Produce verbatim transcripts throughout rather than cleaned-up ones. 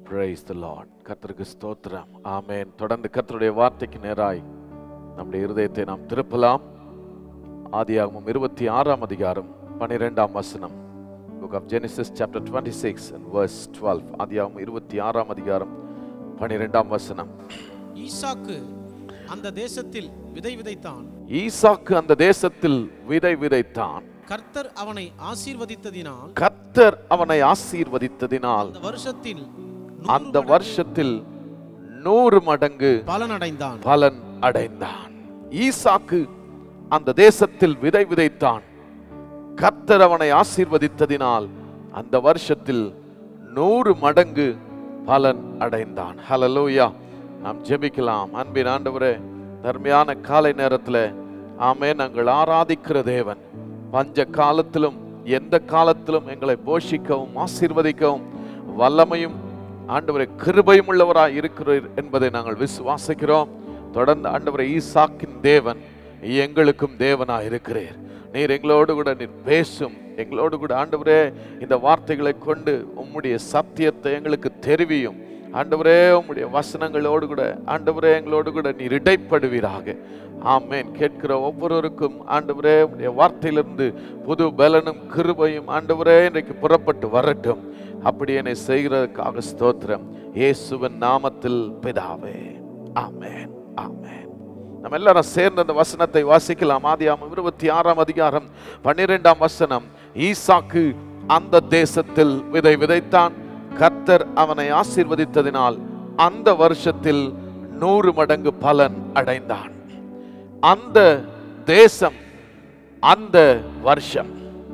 Praise the Lord. கர்த்தருக்கு ஸ்தோத்திரம். ஆமென். தொடர்ந்து கர்த்தருடைய வார்த்தைக்கு நேராய் நம்முடைய இருதயத்தை நாம் திருப்பலாம். ஆதியாகமம் இருபத்தி ஆறாம் அதிகாரம் பன்னிரெண்டாம் வசனம். Book of Genesis chapter twenty-six and verse twelve. ஆதியாகமம் இருபத்தி ஆறாம் அதிகாரம் பன்னிரெண்டாம் வசனம். ஈசாக்கு அந்த தேசத்தில் விதை விதைத்தான். ஈசாக்கு அந்த தேசத்தில் விதை விதைத்தான். கர்த்தர் அவனை ஆசீர்வதித்ததினால் கர்த்தர் அவனை ஆசீர்வதித்ததினால் அந்த வருஷத்தில் அந்த வருஷத்தில் நூறு மடங்கு பலன் அடைந்தான் பலன் அடைந்தான். ஈசாக்கு அந்த தேசத்தில் விதை விதைத்தான். கர்த்தர் அவனை ஆசீர்வதித்ததினால் அந்த வருஷத்தில் நூறு மடங்கு பலன் அடைந்தான். ஹல்லேலூயா. நாம் ஜெபிக்கலாம். அன்பின் ஆண்டவரே, தர்மையான காலை நேரத்தில் ஆமே நாங்கள் ஆராதிக்கிற தேவன் பஞ்ச காலத்திலும் எந்த காலத்திலும் எங்களை போஷிக்கவும் ஆசீர்வதிக்கவும் வல்லமையும் ஆண்டவரை கிருபையும் உள்ளவராய் இருக்கிறார் என்பதை நாங்கள் விசுவாசிக்கிறோம். தொடர்ந்து ஆண்டவரை ஈசாக்கின் தேவன் எங்களுக்கும் தேவனாய் இருக்கிறார். நீர் எங்களோடு கூட நீர் பேசும். எங்களோடு கூட ஆண்டவரே இந்த வார்த்தைகளை கொண்டு உம்முடைய சத்தியத்தை எங்களுக்கு தெரிவியும். ஆண்டவரே உம்முடைய வசனங்களோடு கூட ஆண்டவரே எங்களோடு கூட நீர் இடைப்படுவீராக. ஆமென். கேட்கிற ஒவ்வொருவருக்கும் ஆண்டவரே உம்முடைய வார்த்தையிலிருந்து புது பலனும் கிருபையும் ஆண்டவரே இன்றைக்கு புறப்பட்டு வரட்டும். அப்படி என்னை செய்கிறதுக்காக ஸ்தோத்திரம். இயேசுவின் நாமத்தில் பிதாவே. ஆமென். ஆமென். நம்ம எல்லாரும் சேர்ந்து அந்த வசனத்தை வாசிக்கலாம். ஆதியாகமம் இருபத்தி ஆறாம் அதிகாரம் பன்னிரெண்டாம் வசனம். ஈசாக்கு அந்த தேசத்தில் விதை விதைத்தான். கர்த்தர் அவனை ஆசீர்வதித்ததினால் அந்த வருஷத்தில் நூறு மடங்கு பலன் அடைந்தான். அந்த தேசம், அந்த வருஷம்,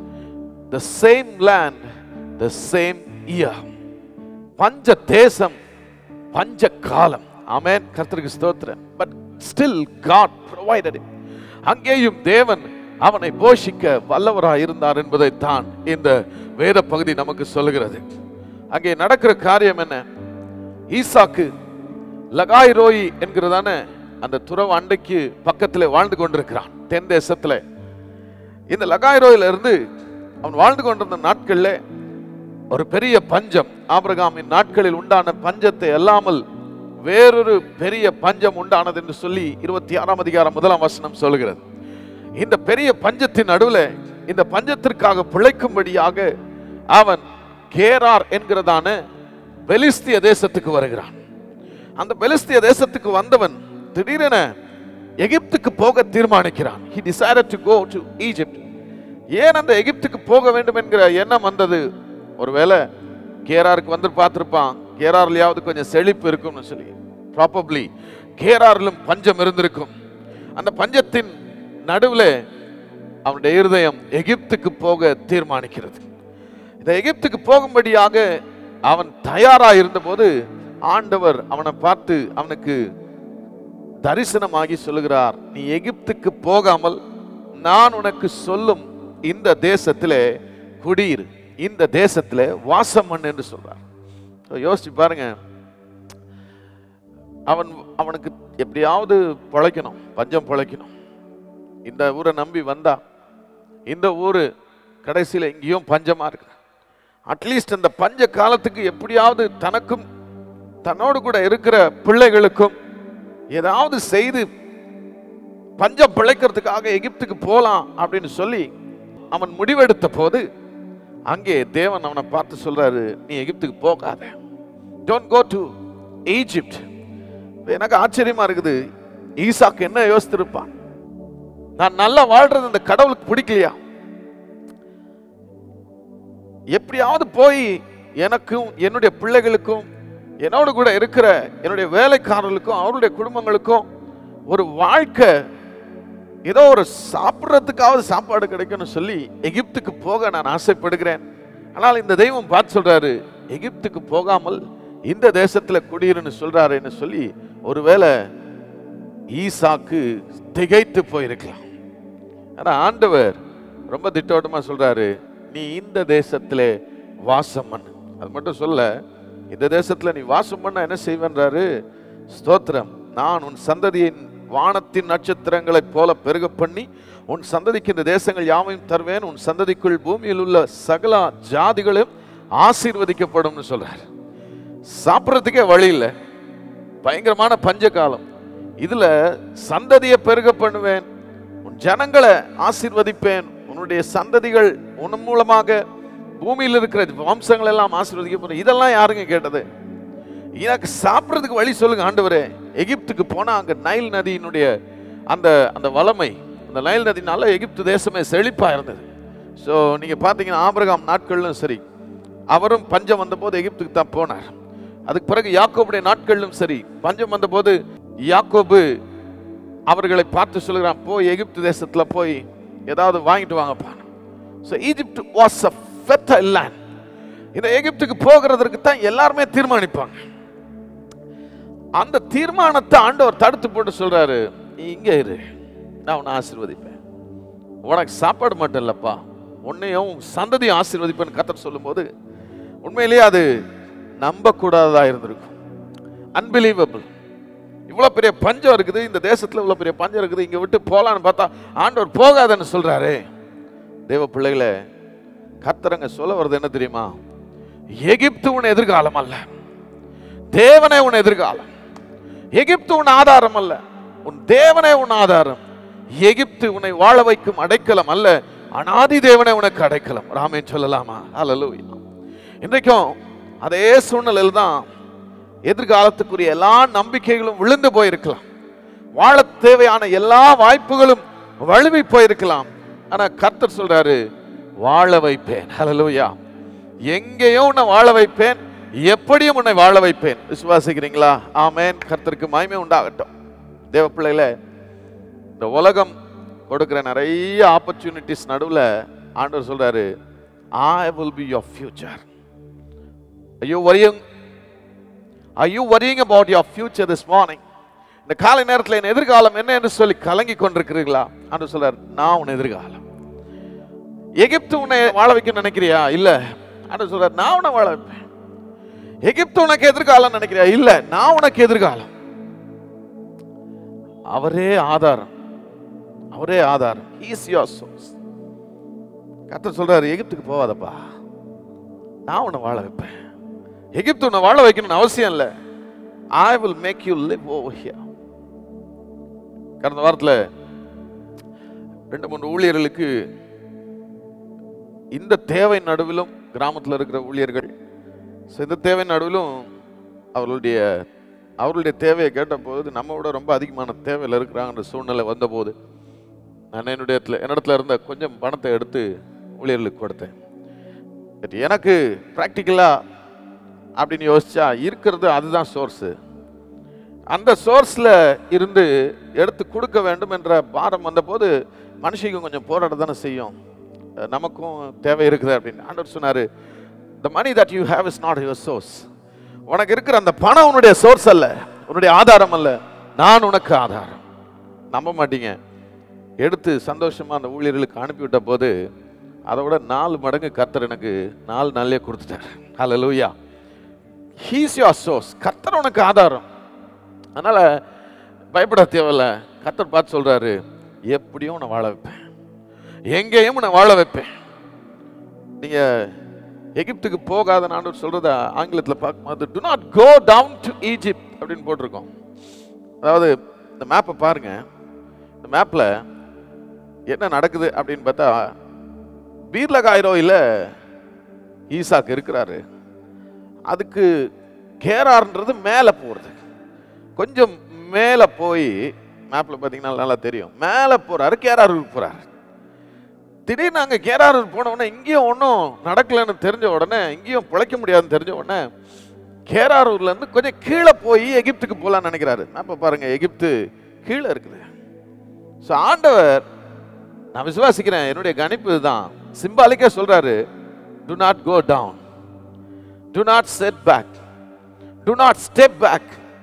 the same land, the same year. பஞ்ச தேசம், பஞ்ச காலம். ஆமென். கர்த்தருக்கு ஸ்தோத்திரம். But still God provided it. அங்கேயும் தேவன் அவனை போஷிக்க வல்லவராய் இருந்தார் என்பதைத்தான் இந்த வேத பகுதி நமக்கு சொல்லுகிறது. அங்கே நடக்கிற காரியம் என்ன? ஈசாக்கு லகாய் ரோயி என்கிறதான அந்த துறவு அண்டைக்கு பக்கத்திலே வாழ்ந்து கொண்டிருக்கிறான், தென் தேசத்துல. இந்த லகாய் ரோயில இருந்து அவன் வாழ்ந்து கொண்டிருந்த நாட்கள்ல ஒரு பெரிய பஞ்சம், ஆபிரகாமின் நாட்களில் உண்டான பஞ்சத்தை அல்லாமல் வேறொரு பெரிய பஞ்சம் உண்டானது என்று சொல்லி இருபத்தி ஆறாம் அதிகாரம் முதலாம் வசனம் சொல்கிறது. இந்த பெரிய பஞ்சத்தின் நடுவில் இந்த பஞ்சத்திற்காக பிழைக்கும்படியாக அவன் கேரார் என்கிறதான பெலிஸ்திய தேசத்துக்கு வருகிறான். அந்த பெலிஸ்திய தேசத்துக்கு வந்தவன் திடீரென எகிப்துக்கு போக தீர்மானிக்கிறான். He decided to go to Egypt. ஏன் அந்த எகிப்துக்கு போக வேண்டும் என்கிற எண்ணம் வந்தது? ஒருவேளை கேராருக்கு வந்து பார்த்திருப்பான், கேரார்லயாவது கொஞ்சம் செழிப்பு இருக்கும்னு சொல்லி. ப்ராபப்ளி கேராரிலும் பஞ்சம் இருந்திருக்கும். அந்த பஞ்சத்தின் நடுவில் அவனுடைய இருதயம் எகிப்துக்கு போக தீர்மானிக்கிறது. இந்த எகிப்துக்கு போகும்படியாக அவன் தயாராக இருந்தபோது ஆண்டவர் அவனை பார்த்து அவனுக்கு தரிசனமாகி சொல்லுகிறார், நீ எகிப்துக்கு போகாமல் நான் உனக்கு சொல்லும் இந்த தேசத்திலே குடியிரு, இந்த தேசத்திலே வாசம் பண்ணு என்று சொல்றார். யோசிச்சு பாருங்க, அவன் அவனுக்கு எப்படியாவது பிழைக்கணும், பஞ்சம் பிழைக்கணும். இந்த ஊரை நம்பி வந்தா இந்த ஊரு கடைசியில் எங்கேயும் பஞ்சமா இருக்கு. அட்லீஸ்ட் அந்த பஞ்ச காலத்துக்கு எப்படியாவது தனக்கும் தன்னோடு கூட இருக்கிற பிள்ளைகளுக்கும் ஏதாவது செய்து பஞ்சம் பிழைக்கிறதுக்காக எகிப்துக்கு போலாம் அப்படின்னு சொல்லி அவன் முடிவெடுத்த போது அங்கே தேவன் அவனை பார்த்து சொல்றாரு, நீ எகிப்துக்கு போகாத. Don't go to Egypt. எனக்கு ஆச்சரியமா இருக்குது, ஈசாக்கு என்ன யோசித்திருப்பான்? நான் நல்லா வாழ்றது அந்த கடவுளுக்கு பிடிக்கலையா? எப்படியாவது போய் எனக்கும் என்னுடைய பிள்ளைகளுக்கும் என்னோடு கூட இருக்கிற என்னுடைய வேலைக்காரர்களுக்கும் அவருடைய குடும்பங்களுக்கும் ஒரு வாழ்க்கை, ஏதோ ஒரு சாப்பிட்றதுக்காவது சாப்பாடு கிடைக்கும்னு சொல்லி எகிப்துக்கு போக நான் ஆசைப்படுகிறேன். ஆனால் இந்த தெய்வம் பார்த்து சொல்றாரு, எகிப்துக்கு போகாமல் இந்த தேசத்துல குடியிருன்னு சொல்றாருன்னு சொல்லி ஒருவேளை ஈசாக்கு திகைத்து போயிருக்கலாம். ஆனா ஆண்டவர் ரொம்ப திட்டவட்டமா சொல்றாரு, நீ இந்த தேசத்திலே வாசம் பண்ணு. அது மட்டும் சொல்ல, இந்த தேசத்துல நீ வாசம் பண்ண என்ன செய்வன்றாரு? ஸ்தோத்திரம். நான் உன் சந்ததியின் வானத்தின் நட்சத்திரங்களை போல பெருக பண்ணி உன் சந்ததிக்கு இந்த தேசங்கள் யாவையும் தருவேன். உன் சந்ததிக்குள் பூமியில் உள்ள சகல ஜாதிகளும் ஆசீர்வதிக்கப்படும் சொல்றார். சாப்பிட்றதுக்கே வழி இல்லை, பயங்கரமான பஞ்ச காலம். இதுல சந்ததியை பெருக பண்ணுவேன், உன் ஜனங்களை ஆசீர்வதிப்பேன், உன்னுடைய சந்ததிகள் உன் மூலமாக பூமியில் இருக்கிற வம்சங்கள் எல்லாம் ஆசீர்வதிக்க. இதெல்லாம் யாருங்க கேட்டது? எனக்கு சாப்பிட்றதுக்கு வழி சொல்லுங்க ஆண்டவரே. எகிப்துக்கு போனா அங்க நைல் நதியினுடைய அந்த அந்த வளமை, அந்த நைல் நதினால எகிப்து தேசமே செழிப்பா இருந்தது. ஸோ நீங்க பார்த்தீங்கன்னா ஆபிரகாம் நாட்களும் சரி, அவரும் பஞ்சம் வந்த போது எகிப்துக்கு தான் போனார். அதுக்கு பிறகு யாக்கோபுடைய நாட்களிலும் சரி, பஞ்சம் வந்த போது யாக்கோபு அவர்களை பார்த்து சொல்லுகிறான், போய் எகிப்து தேசத்துல போய் ஏதாவது வாங்கிட்டு வாங்கப்பா. So Egypt was a fertile land. இந்த எகிப்துக்கு போகிறதற்கு தான் எல்லாருமே தீர்மானிப்பாங்க. அந்த தீர்மானத்தை ஆண்டவர் தடுத்து போட்டு சொல்றாரு, இங்க இரு, நான் உன்னை ஆசீர்வதிப்பேன். உனக்கு சாப்பாடு மட்டும் இல்லப்பா, உன்னையும் சந்ததியும் ஆசீர்வதிப்பேன்னு கர்த்தர் சொல்லும் போது உண்மையிலேயே அது நம்ப கூடாததா இருந்திருக்கும். அன்பிலீவபிள். இவ்வளவு பெரிய பஞ்சம் இருக்குது இந்த தேசத்துல, இவ்வளவு பெரிய பஞ்சம் இருக்குது, இங்க விட்டு போலான்னு பார்த்தா ஆண்டவர் போகாதன்னு சொல்றாரு. தேவ பிள்ளைகளே, கர்த்தரங்க சொல்ல வருது என்ன தெரியுமா? எகிப்து உன் எதிர்காலம் அல்ல, தேவனே உன் எதிர்காலம். எகிப்து உன் ஆதாரம் அல்ல, உன் தேவனே உன் ஆதாரம். எகிப்து உன்னை வாழ வைக்கும் அடைக்கலம் அல்ல, அனாதி தேவனே உனக்கு அடைக்கலம். ராமேன் சொல்லலாமா? ஹல்லேலூயா. இன்றைக்கும் அதே சூழ்நிலையில் தான் எதிர்காலத்துக்குரிய எல்லா நம்பிக்கைகளும் விழுந்து போயிருக்கலாம், வாழ தேவையான எல்லா வாய்ப்புகளும் வழுவி போயிருக்கலாம். ஆனா கர்த்தர் சொல்றாரு, வாழ வைப்பேன். ஹல்லேலூயா. எங்கேயோ உன்னை வாழ வைப்பேன், எப்படியும் உன்னை வாழ வைப்பேன். விசுவாசிக்கிறீங்களா? ஆமென். கர்த்தருக்கு மகிமை உண்டாகட்டும். தேவ பிள்ளைகளே, இந்த உலகம் கொடுக்கிற நிறைய ஆப்பர்ச்சுனிட்டிஸ் நடுவில் ஆண்டவர் சொல்றாரு, I will be your future. Are you worrying? Are you worrying about your future this morning? இந்த காலை நேரத்தில் என் எதிர்காலம் என்ன என்று சொல்லி கலங்கி கொண்டிருக்கிறீர்களா? ஆண்டவர் சொல்றார், நான் உன் எதிர்காலம். எகிப்து உன்னை வாழ வைக்க நினைக்கிறியா? இல்ல. ஆண்டவர் சொல்றார், நான் உன்னை வாழ வைப்பேன். எகிப்து உனக்கு எதிர்காலம் நினைக்கிறியா? இல்ல, நான் உனக்கு எதிர்காலம். அவரே ஆதாரம், அவரே ஆதாரம். He is your source. கர்த்தர் சொல்றாரு, எகிப்துக்கு போவாதப்பா, நான் உன்னை வாழ வைப்பேன். எகிப்து உன்னை வாழ வைக்கணும்னு அவசியம் இல்லை. I will make you live over here. கடந்த வாரத்தில் ரெண்டு மூன்று ஊழியர்களுக்கு இந்த தேவை நடுவிலும், கிராமத்தில் இருக்கிற ஊழியர்கள் இந்த தேவை நடுவிலும் அவர்களுடைய அவர்களுடைய தேவையை கேட்டபோது நம்ம விட ரொம்ப அதிகமான தேவையில் இருக்கிறாங்கன்ற சூழ்நிலை வந்தபோது நான் என்னுடைய என்னிடத்துல இருந்த கொஞ்சம் பணத்தை எடுத்து ஊழியர்களுக்கு கொடுத்தேன். பட் எனக்கு ப்ராக்டிக்கலாக அப்படின்னு யோசிச்சா இருக்கிறது அதுதான் சோர்ஸு. அந்த சோர்ஸில் இருந்து எடுத்து கொடுக்க வேண்டும் என்ற பாரம் வந்தபோது மனுஷிக்கும் கொஞ்சம் போராட தானே செய்யும். நமக்கும் தேவை இருக்குது அப்படின்னு ஆண்டவர் சொன்னார், the money that you have is not your source. உனக்கு இருக்கிற அந்த பணம் உன்னுடைய சோர்ஸ் அல்ல, உன்னுடைய ஆதாரம் அல்ல, நான் உனக்கு ஆதாரம். நம்ப மாட்டீங்க, எடுத்து சந்தோஷமா அந்த ஊழியர்களுக்கு அனுப்பிவிட்ட போது அதை விட நாலு மடங்கு கர்த்தர் எனக்கு நாலு நாள்லயே கொடுத்துட்டார். ஹல்லேலூயா. He is your source. கர்த்தர் உனக்கு ஆதாரம். அதனால பயப்பட தேவையில்ல. கர்த்தர் பார்த்து சொல்றாரு, எப்படியும் உன்னை வாழ வைப்பேன், எங்கேயும் உன்னை வாழ வைப்பேன். நீங்க எகிப்துக்கு போகாத ஆண்டவர் சொல்றத ஆங்கிலத்தில் பார்க்கும்போது do not go down to Egypt அப்படின்னு போட்டிருக்கோம். அதாவது இந்த மேப்பை பாருங்க, இந்த மேப்ல என்ன நடக்குது அப்படின்னு பார்த்தா பீர்லகாய்ரோயில ஈசாக்கு இருக்கிறாரு. அதுக்கு கேரார்ன்றது மேலே போகிறது, கொஞ்சம் மேலே போய் மேப்ல பார்த்தீங்கன்னா நல்லா தெரியும், மேலே போறாரு, கேராருக்கு போறாரு. திடீர்னு அங்கே கேராரூர் போன உடனே இங்கேயும் ஒன்றும் நடக்கலைன்னு தெரிஞ்ச உடனே, இங்கேயும் பிழைக்க முடியாதுன்னு தெரிஞ்ச உடனே கேராரூர்ல இருந்து கொஞ்சம் கீழே போய் எகிப்துக்கு போகலான்னு நினைக்கிறாரு. அப்போ பாருங்க, எகிப்து கீழே இருக்குது. ஸோ ஆண்டவர், நான் விசுவாசிக்கிறேன், என்னுடைய கணிப்பு தான், சிம்பாலிக்கா சொல்றாரு, do not go down, do not set back, do not step back.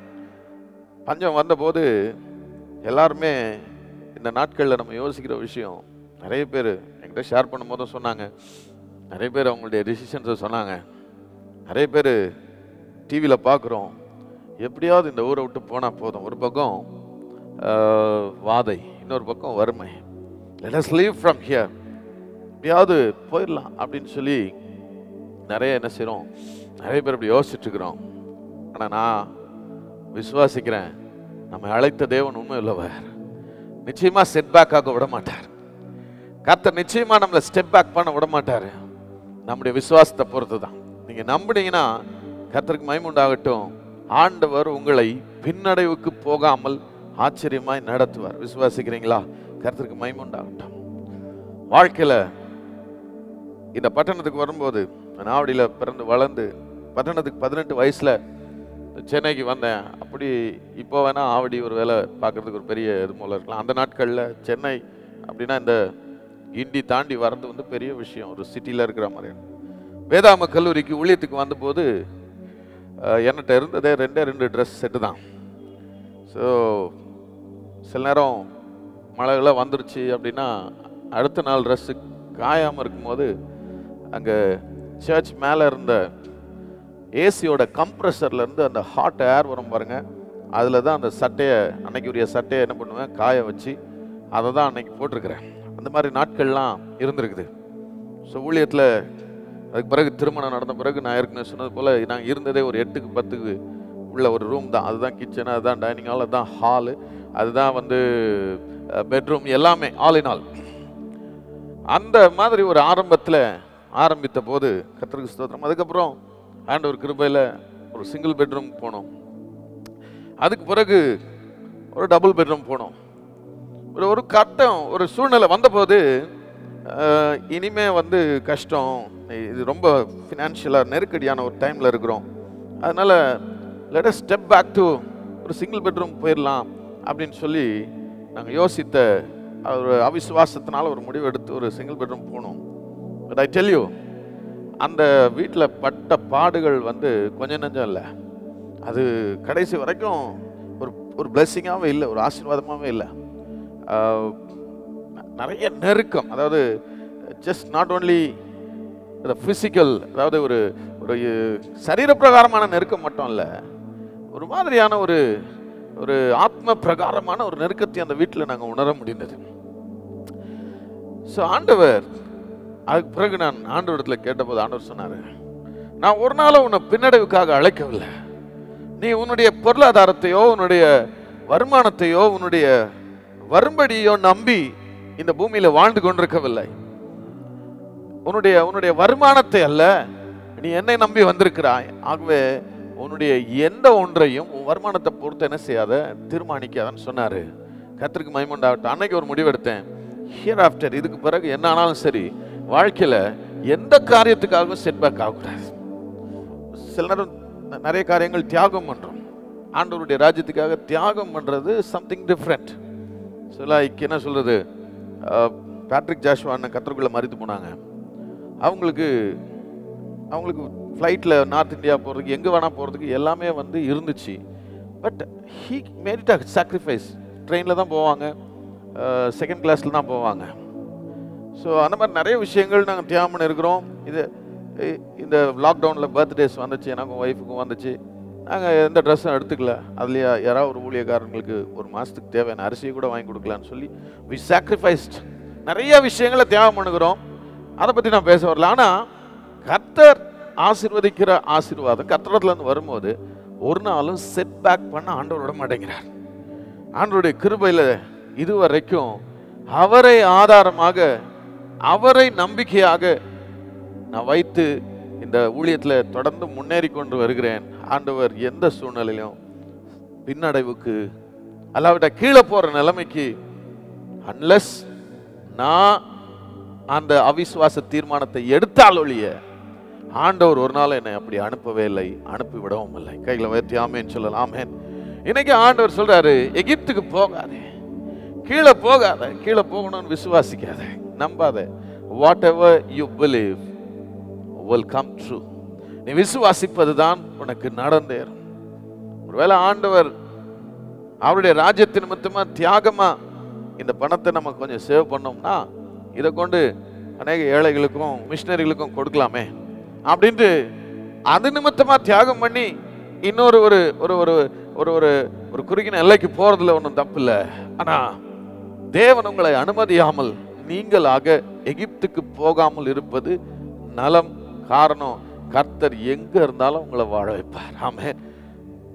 பஞ்சம் வந்தபோது எல்லாருமே இந்த நாட்களில் நம்ம யோசிக்கிற விஷயம், நிறைய பேர் என்கிட்ட ஷேர் பண்ணும் போதும் சொன்னாங்க, நிறைய பேர் அவங்களுடைய டிசிஷன்ஸை சொன்னாங்க. நிறைய பேர் டிவியில் பார்க்குறோம், எப்படியாவது இந்த ஊரை விட்டு போனால் போதும். ஒரு பக்கம் வாதை, இன்னொரு பக்கம் வறுமை. let us leave from here, எப்படியாவது போயிடலாம் அப்படின்னு சொல்லி நிறைய என்ன செய்கிறோம், நிறைய பேர் இப்படி யோசிச்சுட்டு இருக்கிறோம். ஆனா நான் விசுவாசிக்கிறேன், நம்ம அழைத்த தேவன் உண்மை உள்ளவர். நிச்சயமா செட் பேக் ஆக விட மாட்டார். கர்த்தர் நிச்சயமா நம்மளை ஸ்டெப் பேக் பண்ண விட மாட்டாரு. நம்முடைய விசுவாசத்தை பொறுத்து தான். நீங்க நம்புனீங்கன்னா கர்த்தருக்கு மகிமை உண்டாகட்டும். ஆண்டவர் உங்களை பின்னடைவுக்கு போகாமல் ஆச்சரியமாய் நடத்துவார். விசுவாசிக்கிறீங்களா? கர்த்தருக்கு மகிமை உண்டாகட்டும். வாழ்க்கையில இந்த பட்டணத்துக்கு வரும்போது, நாவடியில் பிறந்து வளர்ந்து பட்டணத்துக்கு பதினெட்டு வயசுல சென்னைக்கு வந்தேன். அப்படி இப்போ வேணா ஆவடி ஒரு வேலை பார்க்கறதுக்கு ஒரு பெரிய இது மூலம் இருக்கலாம். அந்த நாட்களில் சென்னை அப்படின்னா இந்த கிண்டி தாண்டி வர்றது வந்து பெரிய விஷயம், ஒரு சிட்டியில் இருக்கிற மாதிரி. வேதாம கல்லூரிக்கு ஊழியத்துக்கு வந்தபோது என்கிட்ட இருந்ததே ரெண்டே ரெண்டு ட்ரெஸ் செட்டு தான். ஸோ சில நேரம் மழைகளாக வந்துருச்சு அப்படின்னா அடுத்த நாள் ட்ரெஸ்ஸு காயாமல் இருக்கும்போது அங்கே சர்ச் மேலே இருந்த ஏசியோட கம்ப்ரெஷர்லேருந்து அந்த ஹாட் ஏர் வரும் பாருங்க, அதில் தான் அந்த சட்டையை, அன்னைக்கு உரிய சட்டையை என்ன பண்ணுவேன், காய வச்சு அதை தான் அன்னைக்கு போட்டிருக்கிறேன். அந்த மாதிரி நாட்கள்லாம் இருந்திருக்குது. ஸோ ஊழியத்தில் அதுக்கு பிறகு திருமணம் நடந்த பிறகு நான் ஏற்கனவே சொன்னது போல் நாங்கள் இருந்ததே ஒரு எட்டுக்கு பத்துக்கு உள்ள ஒரு ரூம் தான். அதுதான் கிச்சனு, அதுதான் டைனிங் ஹால், அதுதான் ஹாலு, அதுதான் வந்து பெட்ரூம், எல்லாமே ஆல் இன் ஆல். அந்த மாதிரி ஒரு ஆரம்பத்தில் ஆரம்பித்த போது கர்த்தருக்கு ஸ்தோத்திரம். அதுக்கப்புறம் ஆண்டவர் கிருபையில் ஒரு சிங்கிள் பெட்ரூம் போனோம். அதுக்கு பிறகு ஒரு டபுள் பெட்ரூம் போனோம். ஒரு ஒரு கட்டம் ஒரு சூழ்நிலை வந்தபோது இனிமே வந்து கஷ்டம், இது ரொம்ப ஃபினான்ஷியலாக நெருக்கடியான ஒரு டைமில் இருக்கிறோம், அதனால் let us step back to ஒரு சிங்கிள் பெட்ரூம் போயிடலாம் அப்படின்னு சொல்லி நாங்கள் யோசித்த ஒரு அவிசுவாசத்தினால ஒரு முடிவு எடுத்து ஒரு சிங்கிள் பெட்ரூம் போனோம். பட் ஐ டெல் யூ, அந்த வீட்டில் பட்ட பாடுகள் வந்து கொஞ்சம் நஞ்சம் இல்லை. அது கடைசி வரைக்கும் ஒரு ஒரு பிளெஸ்ஸிங்காகவே இல்லை, ஒரு ஆசீர்வாதமாகவே இல்லை. நிறைய நெருக்கம், அதாவது ஜஸ்ட் நாட் ஓன்லி ஃபிசிக்கல், அதாவது ஒரு ஒரு சரீரப்பிரகாரமான நெருக்கம் மட்டும் இல்லை, ஒரு மாதிரியான ஒரு ஒரு ஆத்ம பிரகாரமான ஒரு நெருக்கத்தை அந்த வீட்டில் நாங்கள் உணர முடிந்தது. ஸோ ஆண்டவர், அதுக்கு பிறகு நான் ஆண்டவரிடத்தில் கேட்டபோது ஆண்டவர் சொன்னார், நான் ஒரு நாளும் உன்னை பின்னடைவுக்காக அழைக்கவில்லை. நீ உன்னுடைய பொருளாதாரத்தையோ உன்னுடைய வருமானத்தையோ உன்னுடைய வரும்படியோ நம்பி இந்த பூமியில வாழ்ந்து கொண்டிருக்கவில்லை. உன்னுடைய உன்னுடைய வருமானத்தை அல்ல, நீ என்னை நம்பி வந்திருக்கிறாய். ஆகவே உன்னுடைய எந்த ஒன்றையும் உன் வருமானத்தை பொறுத்து என்ன செய்யாத, தீர்மானிக்காதன்னு சொன்னாரு. கர்த்தருக்கு மகிமை உண்டாகட்டும். அன்னைக்கு ஒரு முடிவெடுத்தேன், ஹியர் ஆஃப்டர், இதுக்கு பிறகு என்ன ஆனாலும் சரி, வாழ்க்கையில எந்த காரியத்துக்காகவும் செட்பேக் ஆகக்கூடாது. சில நேரம் நிறைய காரியங்கள் தியாகம் பண்றோம். ஆண்டவருடைய ராஜ்யத்துக்காக தியாகம் பண்றது சம்திங் டிஃப்ரெண்ட். லைக் என்ன சொல்றது, பேட்ரிக் ஜாஷ்வான்னு கத்தருக்குள்ள மறித்து போனாங்க. அவங்களுக்கு அவங்களுக்கு ஃப்ளைட்டில் நார்த் இந்தியா போகிறதுக்கு எங்கே வேணால் போகிறதுக்கு எல்லாமே வந்து இருந்துச்சு. But he made it a sacrifice. ட்ரெயினில் தான் போவாங்க, செகண்ட் கிளாஸில் தான் போவாங்க. ஸோ அந்த மாதிரி நிறைய விஷயங்கள் நாங்கள் தியாகம் பண்ணியிருக்கிறோம். இது இந்த லாக்டவுனில் பர்த்டேஸ் வந்துச்சு, எனக்கும் ஒய்ஃபுக்கும் வந்துச்சு. நாங்கள் எந்த ட்ரெஸ்ஸும் எடுத்துக்கல. அதுலேயே யாராவது ஒரு ஊழியக்காரங்களுக்கு ஒரு மாதத்துக்கு தேவையான அரிசியை கூட வாங்கி கொடுக்கலான்னு சொல்லி வி சாக்ரிஃபைஸ்ட். நிறைய விஷயங்களை தியாகம் பண்ணுகிறோம். அதை பற்றி நான் பேச வரல. ஆனால் கர்த்தர் ஆசீர்வதிக்கிற ஆசீர்வாதம் கர்த்தரத்துலேருந்து வரும்போது ஒரு நாளும் செட் பேக் பண்ண ஆண்டவர் விட மாட்டேங்கிறார். ஆண்டவருடைய கிருபையில் இதுவரைக்கும் அவரை ஆதாரமாக, அவரை நம்பிக்கையாக நான் வைத்து இந்த ஊழியத்தில் தொடர்ந்து முன்னேறி கொண்டு வருகிறேன். ஆண்டவர் எந்த சூழ்நிலையிலும் பின்னடைவுக்கு அல்லாவிட்ட கீழே போற நிலைமைக்கு, அன்லெஸ் நான் அந்த அவிசுவாச தீர்மானத்தை எடுத்தால் ஒழிய ஆண்டவர் ஒரு நாள் என்னை அப்படி அனுப்பவே இல்லை, அனுப்பி விடவும் இல்லை. கைகளை உயர்த்தி ஆமேன்னு சொல்லலாம். ஆமேன். இன்னைக்கு ஆண்டவர் சொல்றாரு, எகிப்துக்கு போகாதே, கீழே போகாத, கீழே போகணும்னு விசுவாசிக்காத, நம்பாத. Whatever you believe will come true. நீ விசுவாசிப்பது தான் உனக்கு நடந்தேறும். ஒருவேளை ஆண்டவர் அவருடைய ராஜ்யத்தின் நிமித்தமா தியாகமா இந்த பணத்தை நம்ம கொஞ்சம் சேவ் பண்ணோம்னா இதை கொண்டு அநேக ஏழைகளுக்கும் மிஷினரிகளுக்கும் கொடுக்கலாமே அப்படின்ட்டு அது நிமித்தமா தியாகம் பண்ணி இன்னொரு ஒரு ஒரு ஒரு ஒரு ஒரு ஒரு குறுகின எல்லைக்கு போறதுல ஒன்றும் தப்பு இல்லை. ஆனா தேவன் உங்களை அனுமதியாமல் நீங்களாக எகிப்துக்கு போகாமல் இருப்பது நலம். காரணம், கர்த்தர் எங்க இருந்தாலும் உங்களை வாழ வைப்பார். ஆமென்.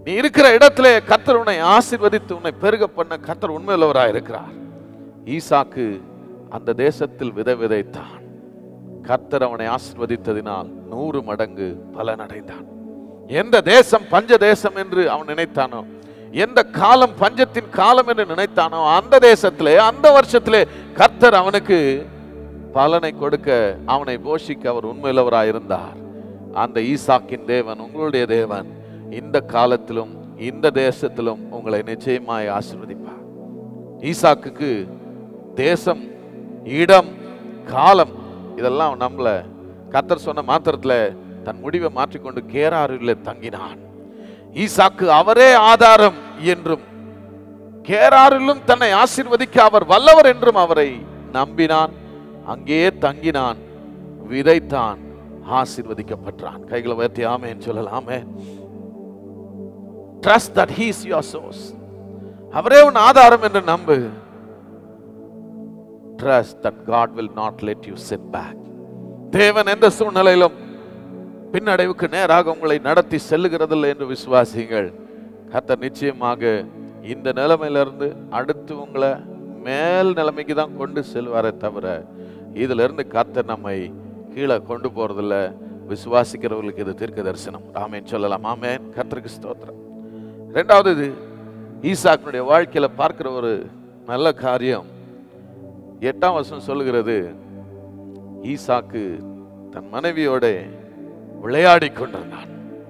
நீ இருக்கிற இடத்திலே கர்த்தர் உன்னை ஆசீர்வதித்து உன்னை பெருக பண்ண கர்த்தர் உண்மையுள்ளவராய் இருக்கிறார். ஈசாக்கு அந்த தேசத்தில் விதை விதைத்தான். கர்த்தர் அவனை ஆசீர்வதித்ததினால் நூறு மடங்கு பலன் அடைந்தான். எந்த தேசம் பஞ்ச தேசம் என்று அவன் நினைத்தானோ, எந்த காலம் பஞ்சத்தின் காலம் என்று நினைத்தானோ, அந்த தேசத்திலே அந்த வருஷத்திலே கர்த்தர் அவனுக்கு பலனை கொடுக்க, அவனை போஷிக்க அவர் உண்மையுள்ளவராய் இருந்தார். அந்த ஈசாக்கின் தேவன் உங்களுடைய தேவன் இந்த காலத்திலும் இந்த தேசத்திலும் உங்களை நிச்சயமாய் ஆசீர்வதிப்பார். ஈசாக்குக்கு தேசம், இடம், காலம் இதெல்லாம் நம்மள கர்த்தர் சொன்ன மாத்திரத்துல தன் முடிவை மாற்றிக்கொண்டு கேராரிலே தங்கினான். ஈசாக்கு அவரே ஆதாரம் என்றும் கேராரிலும் தன்னை ஆசீர்வதிக்க அவர் வல்லவர் என்றும் அவரை நம்பினான். அங்கே தங்கினான், விதைத்தான், ஆசீர்வதிக்கப்பட்டான். கைகளை உயர்த்தி ஆமென் சொல்லலாமே. Trust that he is your source. அவரே உன் ஆதாரம் என்று நம்பு. Trust that God will not let you sit back. தேவன் எந்த சூழ்நிலையிலும் பின்னடைவுக்கு நேராக உங்களை நடத்தி செல்லுகிறதில்லை என்று விசுவாசிங்கள். கர்த்தர் நிச்சயமாக இந்த நிலைமையிலிருந்து அடுத்து உங்களை மேல் நிலைமைக்கு தான் கொண்டு செல்வாரே தவிர இதுல இருந்து கர்த்தர் நம்மை கீழே கொண்டு போறதில்ல. விசுவாசிக்கிறவர்களுக்கு இது தீர்க்க தரிசனம். ஆமென் சொல்லலாம். ஆமென். கர்த்தருக்கு ஸ்தோத்திரம். இரண்டாவது, இது ஈசாக்கினுடைய வாழ்க்கையில பார்க்கிற ஒரு நல்ல காரியம். எட்டாம் வசனம் சொல்லுகிறது, ஈசாக்கு தன் மனைவியோட விளையாடி கொண்டிருந்தான்.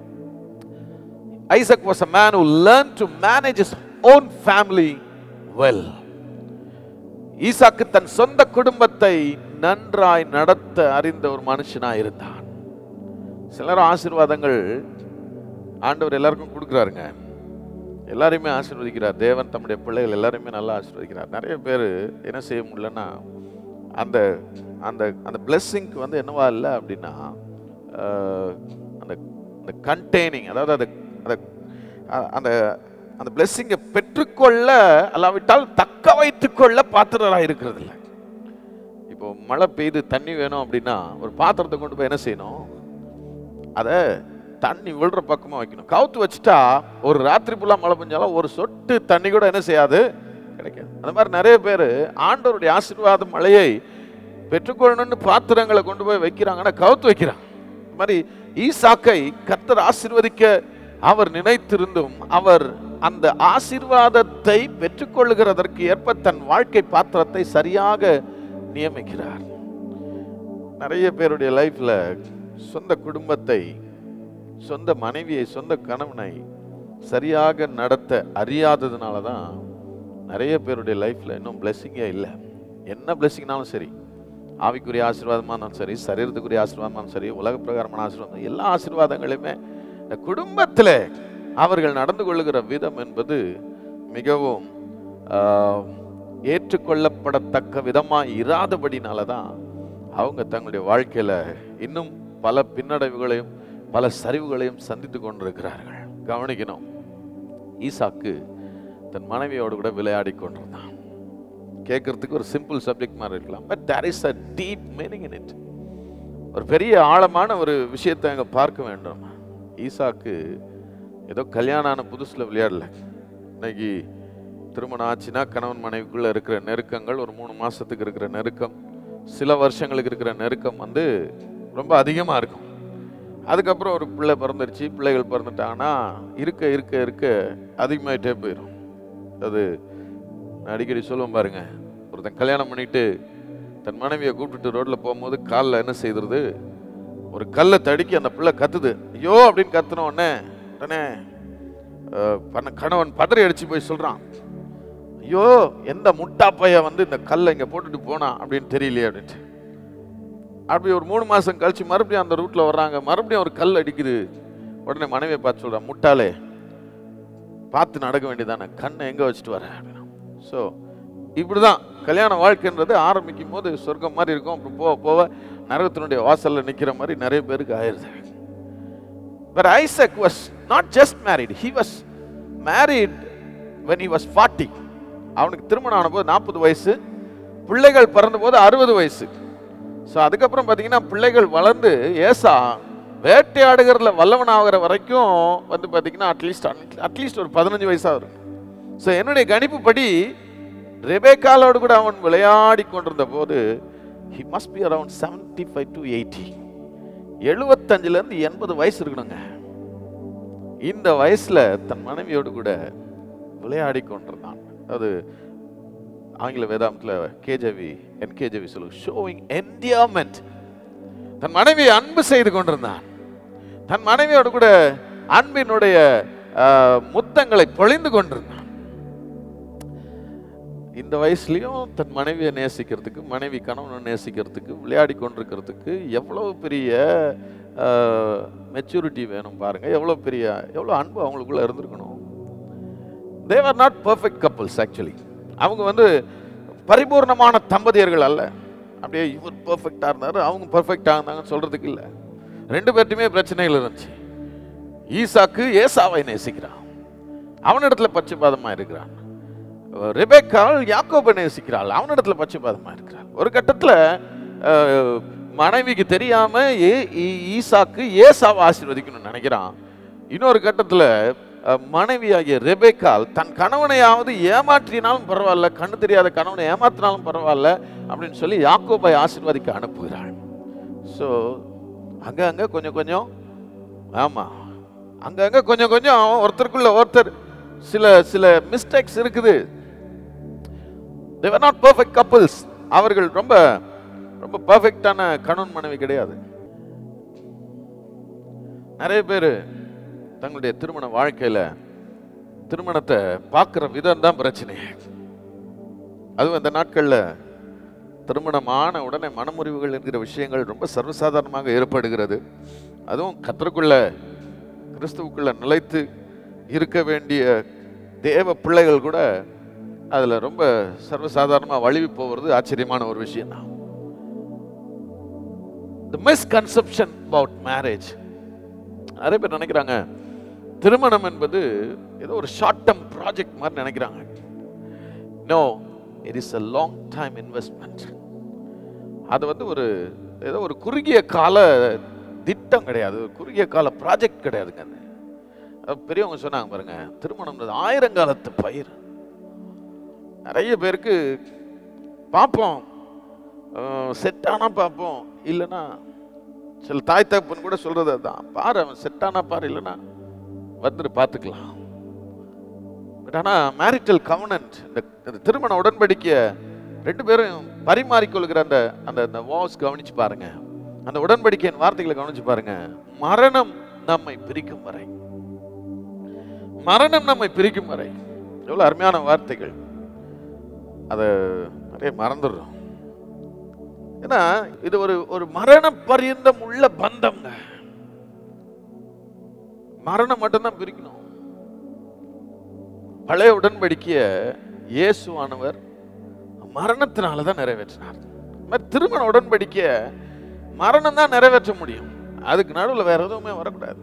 Isaac was a man who learned to manage his own family well. ஈசாக்கு தன் சொந்த குடும்பத்தை நன்றாய் நடத்த அறிந்த ஒரு மனுஷனாய் இருந்தான். சிலர் ஆசீர்வாதங்கள் ஆண்டவர் எல்லாருக்கும் கொடுக்குறாருங்க. எல்லாரையுமே ஆசீர்வதிக்கிறார். தேவன் தம்முடைய பிள்ளைகள் எல்லாரையுமே நல்லா ஆசீர்வதிக்கிறார். நிறைய பேர் என்ன செய்ய முடியலன்னா, அந்த அந்த அந்த பிளெஸ்ஸிங்க்கு வந்து என்னவா இல்லை அப்படின்னா, அந்த அந்த கண்டெய்னிங், அதாவது அது அந்த அந்த பிளெஸ்ஸிங்கை பெற்றுக்கொள்ள அல்லாவிட்டால் தக்க வைத்துக்கொள்ள பாத்திரராக இருக்கிறது இல்லை. இப்போ மழை பெய்து தண்ணி வேணும் அப்படின்னா ஒரு பாத்திரத்தை கொண்டு போய் என்ன செய்யணும், அதை தண்ணி விழுற பக்கமாக வைக்கணும். கவுத்து வச்சுட்டா ஒரு ராத்திரி ஃபுல்லாக மழை பெஞ்சாலும் ஒரு சொட்டு தண்ணி கூட என்ன செய்யாது, கிடைக்காது. அந்த மாதிரி நிறைய பேர் ஆண்டவருடைய ஆசீர்வாத மழையை பெற்றுக்கொள்ளணும்னு பாத்திரங்களை கொண்டு போய் வைக்கிறாங்கன்னா கவுத்து வைக்கிறாங்க. இந்த மாதிரி ஈசாக்கை கர்த்தர் ஆசீர்வதிக்க அவர் நினைத்திருந்தும் அவர் அந்த ஆசீர்வாதத்தை பெற்றுக்கொள்ளுகிறதற்கு ஏற்ப தன் வாழ்க்கை பாத்திரத்தை சரியாக நியமிக்கிறார். நிறைய பேருடைய லைஃப்ல சொந்த குடும்பத்தை, சொந்த மனைவியை, சொந்த கணவனை சரியாக நடத்த அறியாததுனால தான் நிறைய பேருடைய லைஃப்ல இன்னும் பிளெஸிங்கே இல்லை. என்ன பிளெஸிங்னாலும் சரி, ஆவிக்குரிய ஆசீர்வாதமாக இருந்தாலும் சரி, சரீரத்துக்குரிய ஆசீர்வாதமானாலும் சரி, உலக பிரகாரமான ஆசீர்வாதம், எல்லா ஆசீர்வாதங்களையுமே இந்த குடும்பத்தில் அவர்கள் நடந்து கொள்ளுகிற விதம் என்பது மிகவும் ஏற்றுக்கொள்ளப்படத்தக்க விதமாக இராதபடினால தான் அவங்க தங்களுடைய வாழ்க்கையில் இன்னும் பல பின்னடைவுகளையும் பல சரிவுகளையும் சந்தித்து கொண்டிருக்கிறார்கள். கவனிக்கணும், ஈசாக்கு தன் மனைவியோடு கூட விளையாடி கொண்டிருந்தான். கேட்கறதுக்கு ஒரு சிம்பிள் சப்ஜெக்ட் மாதிரி இருக்கலாம், but there is a deep meaning in it. ஒரு பெரிய ஆழமான ஒரு விஷயத்தை அங்கே பார்க்க வேண்டும். ஈசாக்கு ஏதோ கல்யாணம் ஆன புதுசில் விளையாடல. இன்னைக்கு திருமணம் ஆச்சுன்னா கணவன் மனைவிக்குள்ளே இருக்கிற நெருக்கங்கள், ஒரு மூணு மாதத்துக்கு இருக்கிற நெருக்கம், சில வருஷங்களுக்கு இருக்கிற நெருக்கம் வந்து ரொம்ப அதிகமாக இருக்கும். அதுக்கப்புறம் ஒரு பிள்ளை பிறந்துருச்சு, பிள்ளைகள் பிறந்துட்டாங்கன்னா இருக்க இருக்க இருக்க அதிகமாகிட்டே போயிடும். அது அடிக்கடி சொல்லுவோம் பாருங்க, ஒருத்தன் கல்யாணம் பண்ணிட்டு தன் மனைவியை கூப்பிட்டுட்டு ரோட்டில் போகும்போது காலில் என்ன செய்துருது, ஒரு கல்லை தடுக்கி அந்த பிள்ளை கத்துது. ஐயோ அப்படின்னு கத்துன உடனே உடனே பண்ண கணவன் பதறி அடிச்சு போய் சொல்றான், ஐயோ எந்த முட்டா பைய வந்து இந்த கல்லை இங்கே போட்டுட்டு போனா அப்படின்னு தெரியலையே அப்படின்ட்டு. அப்படி ஒரு மூணு மாதம் கழிச்சு மறுபடியும் அந்த ரூட்டில் வர்றாங்க, மறுபடியும் ஒரு கல் அடிக்குது. உடனே மனைவியை பார்த்து சொல்கிறான், முட்டாளே பார்த்து நடக்க வேண்டியதானே, கண்ணை எங்கே வச்சுட்டு வர. ஸோ இப்படி தான் கல்யாண வாழ்க்கைன்றது ஆரம்பிக்கும் போது சொர்க்கம் மாதிரி இருக்கும், அப்படி போக போக நரகத்தினுடைய வாசலில் நிற்கிற மாதிரி நிறைய பேருக்கு ஆயிடுது. But Isaac was not just married, he was married when he was forty. அவனுக்கு திருமணம் ஆன போது நாற்பது வயசு, பிள்ளைகள் பிறந்த போது அறுபது வயசு. ஸோ அதுக்கப்புறம் பார்த்தீங்கன்னா பிள்ளைகள் வளர்ந்து ஏசா வேட்டையாடுகிறதுல வல்லவன் ஆகிற வரைக்கும் வந்து பார்த்தீங்கன்னா அட்லீஸ்ட் அட்லீஸ்ட் ஒரு பதினஞ்சு வயசாக இருக்கும். ஸோ என்னுடைய கணிப்புப்படி ரெபேக்காலோடு கூட அவன் விளையாடி கொண்டிருந்த போது he must be around seventy-five to eighty, எழுபத்தஞ்சுல இருந்து எண்பது வயசு இருக்கணுங்க. இந்த வயசுல தன் மனைவியோடு கூட விளையாடி கொண்டிருந்தான். அது ஆங்கில வேதாந்தத்தில் கேஜேவி என்கேஜேவி சொல்லு ஷோவிங் என்டியர்மென்ட். தன் மனைவியை அன்பு செய்து கொண்டிருந்தான். தன் மனைவியோடு கூட அன்பினுடைய முத்தங்களை பொழிந்து கொண்டிருந்தான். இந்த வயசுலயும் தன் மனைவியை நேசிக்கிறதுக்கு, மனைவி கணவனை நேசிக்கிறதுக்கு, விளையாடி கொண்டிருக்கிறதுக்கு எவ்வளவு பெரிய மெச்சூரிட்டி வேணும் பாருங்க. எவ்வளவு பெரிய எவ்வளவு அன்பு அவங்களுக்குள்ள இருந்திருக்கணும். they were not perfect couples actually. அவங்க வந்து பரிபூர்ணமான தம்பதியர்கள் அல்ல. அப்படியே இவர் பெர்ஃபெக்டா இருந்தாரு, அவங்க பெர்ஃபெக்டா இருந்தாங்கன்னு சொல்றதுக்கு இல்லை. ரெண்டு பேர்ட்டுமே பிரச்சனைகள் இருந்துச்சு. ஈசாக்கு ஏசாவை நேசிக்கிறான், அவனிடத்துல பட்சபாதமா இருக்கிறான். ரெபேக்காள் யாக்கோபை நேசிக்கிறாள், அவனிடத்துல பட்சபாதமா இருக்கிறாள். ஒரு கட்டத்துல மனைவிக்கு தெரியாம ஈசாக்கு ஏசாவை ஆசீர்வதிக்கணும்னு நினைக்கிறான். இன்னொரு கட்டத்துல மனைவியாகிய ரெபேக்காள் தன் கணவனையாவது ஏமாற்றினாலும் பரவாயில்ல, கண்ணு தெரியாத கணவனை ஏமாற்றினாலும் பரவாயில்ல அப்படின்னு சொல்லி யாக்கோபை ஆசீர்வதிக்க அனுப்புகிறாள். ஸோ அங்க அங்க கொஞ்சம் கொஞ்சம் ஆமா அங்க அங்க கொஞ்சம் கொஞ்சம் ஒருத்தருக்குள்ள ஒருத்தர் சில சில மிஸ்டேக்ஸ் இருக்குது. they were not perfect couples. அவர்கள் ரொம்ப ரொம்ப பெர்ஃபெக்டான கணவன் மனைவி கிடையாது. நிறைய பேர் தங்களுடைய திருமண வாழ்க்கையில திருமணத்தை பார்க்கிற விதம் தான் பிரச்சனை. அதுவும் இந்த நாட்கள்ல திருமணமான உடனே மனமுறிவுகள் என்கிற விஷயங்கள் ரொம்ப சர்வசாதாரணமாக ஏற்படுகிறது. அதுவும் கர்த்தருக்குள்ள கிறிஸ்துவுக்குள்ள நிலைத்து இருக்க வேண்டிய தேவ பிள்ளைகள் கூட அதுல ரொம்ப சர்வசாதாரணமா வழுவி போவது ஆச்சரியமான ஒரு விஷயம் தான். The misconception about marriage. நிறைய பேர் நினைக்கிறாங்க திருமணம் என்பது ஏதோ ஒரு ஷார்ட் டர்ம் ப்ராஜெக்ட் மாதிரி நினைக்கிறாங்க. No, it is a long time investment. அது வந்து ஒரு ஏதோ ஒரு குறுகிய கால திட்டம் கிடையாது, குறுகிய கால ப்ராஜெக்ட் கிடையாதுங்க. அது பெரியவங்க சொன்னாங்க பாருங்க, திருமணம் ஆயிரங்காலத்து பயிர். நிறைய பேருக்கு பார்ப்போம், செட்டானா பார்ப்போம், இல்லைன்னா சில தாய் தகப்பன் கூட சொல்றது அதுதான், பாரு அவன் செட்டானா பாரு, இல்லைன்னா வந்துட்டு பார்த்துக்கலாம். பட் ஆனால் மேரிட்டல் கவனன்ட், இந்த திருமண உடன்படிக்கைய ரெண்டு பேரும் பரிமாறிக்கொள்கிற அந்த அந்த வாஸ் கவனிச்சு பாருங்க, அந்த உடன்படிக்கையின் வார்த்தைகளை கவனிச்சு பாருங்க. மரணம் நம்மை பிரிக்கும் வரை, மரணம் நம்மை பிரிக்கும் வரை. எவ்வளவு அருமையான வார்த்தைகள். அதை நிறைய மறந்துடுறோம். ஏன்னா இது ஒரு ஒரு மரண பரியந்தம் உள்ள பந்தம்ங்க. மரணம் மட்டும்தான் பிரிக்கணும். பழைய உடன்படிக்கைய இயேசுவானவர் மரணத்தினாலதான் நிறைவேற்றினார். திருமண உடன்படிக்கைய மரணம் தான் நிறைவேற்ற முடியும், அதுக்கு நடுவில் வேற எதுவுமே வரக்கூடாது.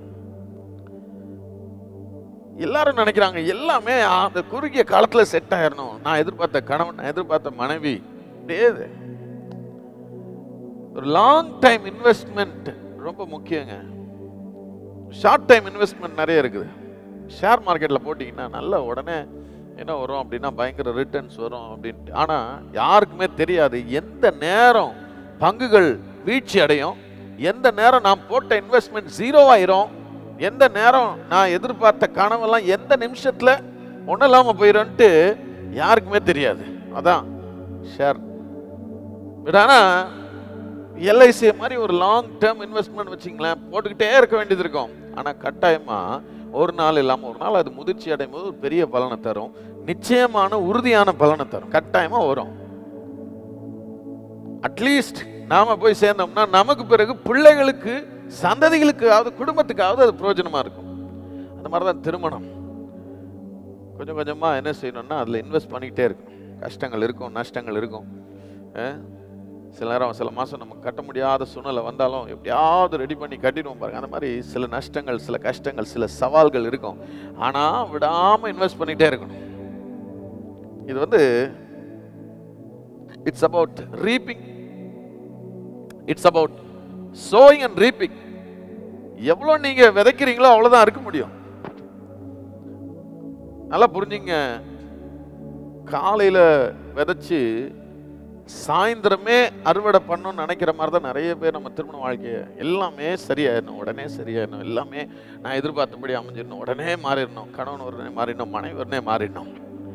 எல்லாரும் நினைக்கிறாங்க எல்லாமே அந்த குறுகிய காலத்துல செட் ஆயிடணும். நான் எதிர்பார்த்த கணவன், நான் எதிர்பார்த்த மனைவி, ஒரு லாங் டைம் இன்வெஸ்ட்மெண்ட் ரொம்ப முக்கியங்க. ஷார்ட் டைம் இன்வெஸ்ட்மெண்ட் நிறைய இருக்குது. ஷேர் மார்க்கெட்ல போட்டீங்கன்னா நல்ல உடனே என்ன வரும் அப்படின்னா பயங்கர ரிட்டர்ன்ஸ் வரும் அப்படின்ட்டு. ஆனா யாருக்குமே தெரியாது எந்த நேரம் பங்குகள் வீழ்ச்சி அடையும், எந்த நேரம் நான் போட்ட இன்வெஸ்ட்மெண்ட் ஜீரோ ஆயிரும், எந்த நேரம் நான் எதிர்பார்த்த கனவெல்லாம் எந்த நிமிஷத்துல ஒன்றும் இல்லாம போயிடும்ட்டு யாருக்குமே தெரியாது. அதான் ஷேர். பட் ஆனா எல்ஐசி மாதிரி ஒரு லாங் டேர்ம் இன்வெஸ்ட்மெண்ட் வச்சிங்களேன், போட்டுக்கிட்டே இருக்க வேண்டியது இருக்கும். ஆனா கட்டாயமா ஒரு நாள் இல்லாம ஒரு நாள் அது முதிர்ச்சி அடையும் போது ஒரு பெரிய பலனை தரும், நிச்சயமான உறுதியான பலனை தரும், கட்டாயமா வரும். அட்லீஸ்ட் நாம போய் சேர்ந்தோம்னா நமக்கு பிறகு பிள்ளைகளுக்கு, சந்ததிகளுக்காவது, குடும்பத்துக்காவது அது பிரயோஜனமா இருக்கும். அந்த மாதிரிதான் திருமணம். கொஞ்சம் கொஞ்சமா என்ன செய்யணும்னா அதுல இன்வெஸ்ட் பண்ணிக்கிட்டே இருக்கும். கஷ்டங்கள் இருக்கும், நஷ்டங்கள் இருக்கும். சில நேரம் சில மாசம் நம்ம கட்ட முடியாத சூழ்நிலை வந்தாலும் எப்படியாவது ரெடி பண்ணி கட்டிடுவோம் பாருங்க. அந்த மாதிரி சில நஷ்டங்கள், சில கஷ்டங்கள், சில சவால்கள் இருக்கும். ஆனா விடாம இன்வெஸ்ட் பண்ணிட்டே இருக்கணும். இது வந்து it's about reaping, it's about sowing and reaping. எவ்வளவு நீங்க விதைக்கிறீங்களோ அவ்வளவுதான் அறுக்க முடியும். நல்லா புரிஞ்சுங்க. காலையில விதைச்சு சாயந்தரமே அறுவடை பண்ணணும்னு நினைக்கிற மாதிரி தான் நிறைய பேர் நம்ம திருமண வாழ்க்கைய எல்லாமே சரியாயிடணும், உடனே சரியாயிடணும், எல்லாமே நான் எதிர்பார்த்தபடி அமைஞ்சிடணும், உடனே மாறிடணும், கணவன் உடனே மாறிடணும், மனைவி உடனே மாறிடணும்.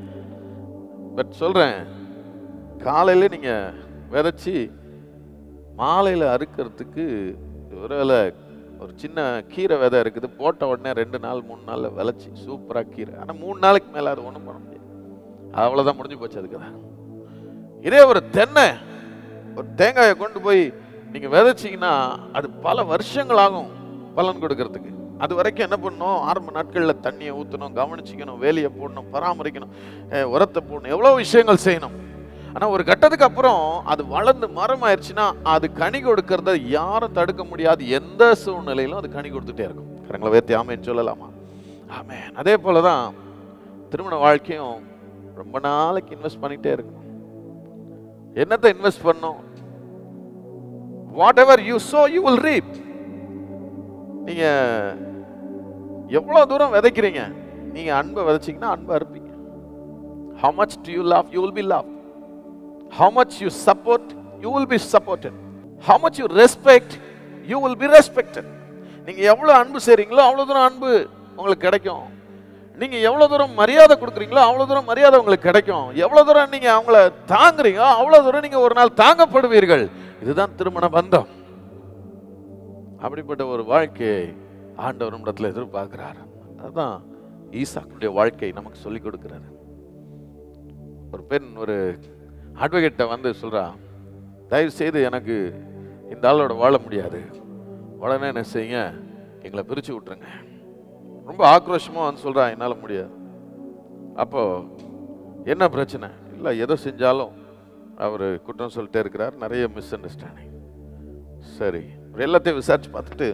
பட் சொல்றேன், காலையில நீங்க விதைச்சி மாலையில அறுக்கிறதுக்கு ஒருவேளை ஒரு சின்ன கீரை விதை இருக்குது, போட்ட உடனே ரெண்டு நாள் மூணு நாள்ல விளைச்சி சூப்பரா கீரை. ஆனா மூணு நாளைக்கு மேல அது ஒண்ணும் பண்ண முடியாது, அவ்வளவுதான் முடிஞ்சு போச்சு. அதுக்குதான் இதே ஒரு தென்னை, ஒரு தேங்காயை கொண்டு போய் நீங்க விதைச்சிங்கன்னா அது பல வருஷங்கள் ஆகும் பலன் கொடுக்கறதுக்கு. அது வரைக்கும் என்ன பண்ணணும், ஆரம்ப நாட்கள்ல தண்ணியை ஊற்றணும், கவனிச்சிக்கணும், வேலியை போடணும், பராமரிக்கணும், உரத்தை போடணும், எவ்வளவு விஷயங்கள் செய்யணும். ஆனா ஒரு கட்டத்துக்கு அப்புறம் அது வளர்ந்து மரம் ஆயிடுச்சுன்னா அது கனி கொடுக்கறத யாரும் தடுக்க முடியாது. எந்த சூழ்நிலையிலும் அது கனி கொடுத்துட்டே இருக்கும். கரங்களை வேர்த்தி ஆமேன்னு சொல்லலாமா? ஆமேன். அதே போலதான் திருமண வாழ்க்கையும் ரொம்ப நாளைக்கு இன்வெஸ்ட் பண்ணிட்டே இருக்கும். என்னத்தை இன்வெஸ்ட் பண்ணும்? Whatever you sow you will reap. நீங்க எவ்வளவு தூரம் விதைக்கிறீங்க, நீங்க அன்பை விதைச்சீங்கன்னா அன்பை அறுப்பீங்க. how much do you love, you will be loved. how much you support, you will be supported. how much you respect, you will be respected. நீங்க எவ்வளவு அன்பு செய்றீங்களோ அவ்வளவு தூரம் அன்பு உங்களுக்கு கிடைக்கும். நீங்க எவ்வளவு தூரம் மரியாதை கொடுக்குறீங்களோ அவ்வளவு தூரம் மரியாதை உங்களுக்கு கிடைக்கும். எவ்வளவு தூரம் நீங்க அவங்கள தாங்குறீங்க அவ்வளவு தூரம் நீங்க ஒரு நாள் தாங்கப்படுவீர்கள். இதுதான் திருமண பந்தம். அப்படிப்பட்ட ஒரு வாழ்க்கையை ஆண்டவர் நம்மிடத்தில் எதிர்பார்க்கிறார். அதுதான் ஈசாக்குடைய வாழ்க்கை நமக்கு சொல்லிக் கொடுக்கிறார். ஒரு பெண் ஒரு அட்வொகேட்டை வந்து சொல்றா, தயவு செய்து எனக்கு இந்த ஆளோட வாழ முடியாது, உடனே என்ன செய்யுங்க, எங்களை பிரிச்சு விட்டுருங்க. ரொம்ப ஆக்ரோஷமா வந்து சொல்றா, என்னால முடியாது. அப்போ என்ன பிரச்சனை? இல்லை, எதை செஞ்சாலும் அவர் குற்றம் சொல்லிட்டே இருக்கிறார், நிறைய மிஸ் அண்டர்ஸ்டாண்டிங். சரி, எல்லாத்தையும் விசாரிச்சு பார்த்துட்டு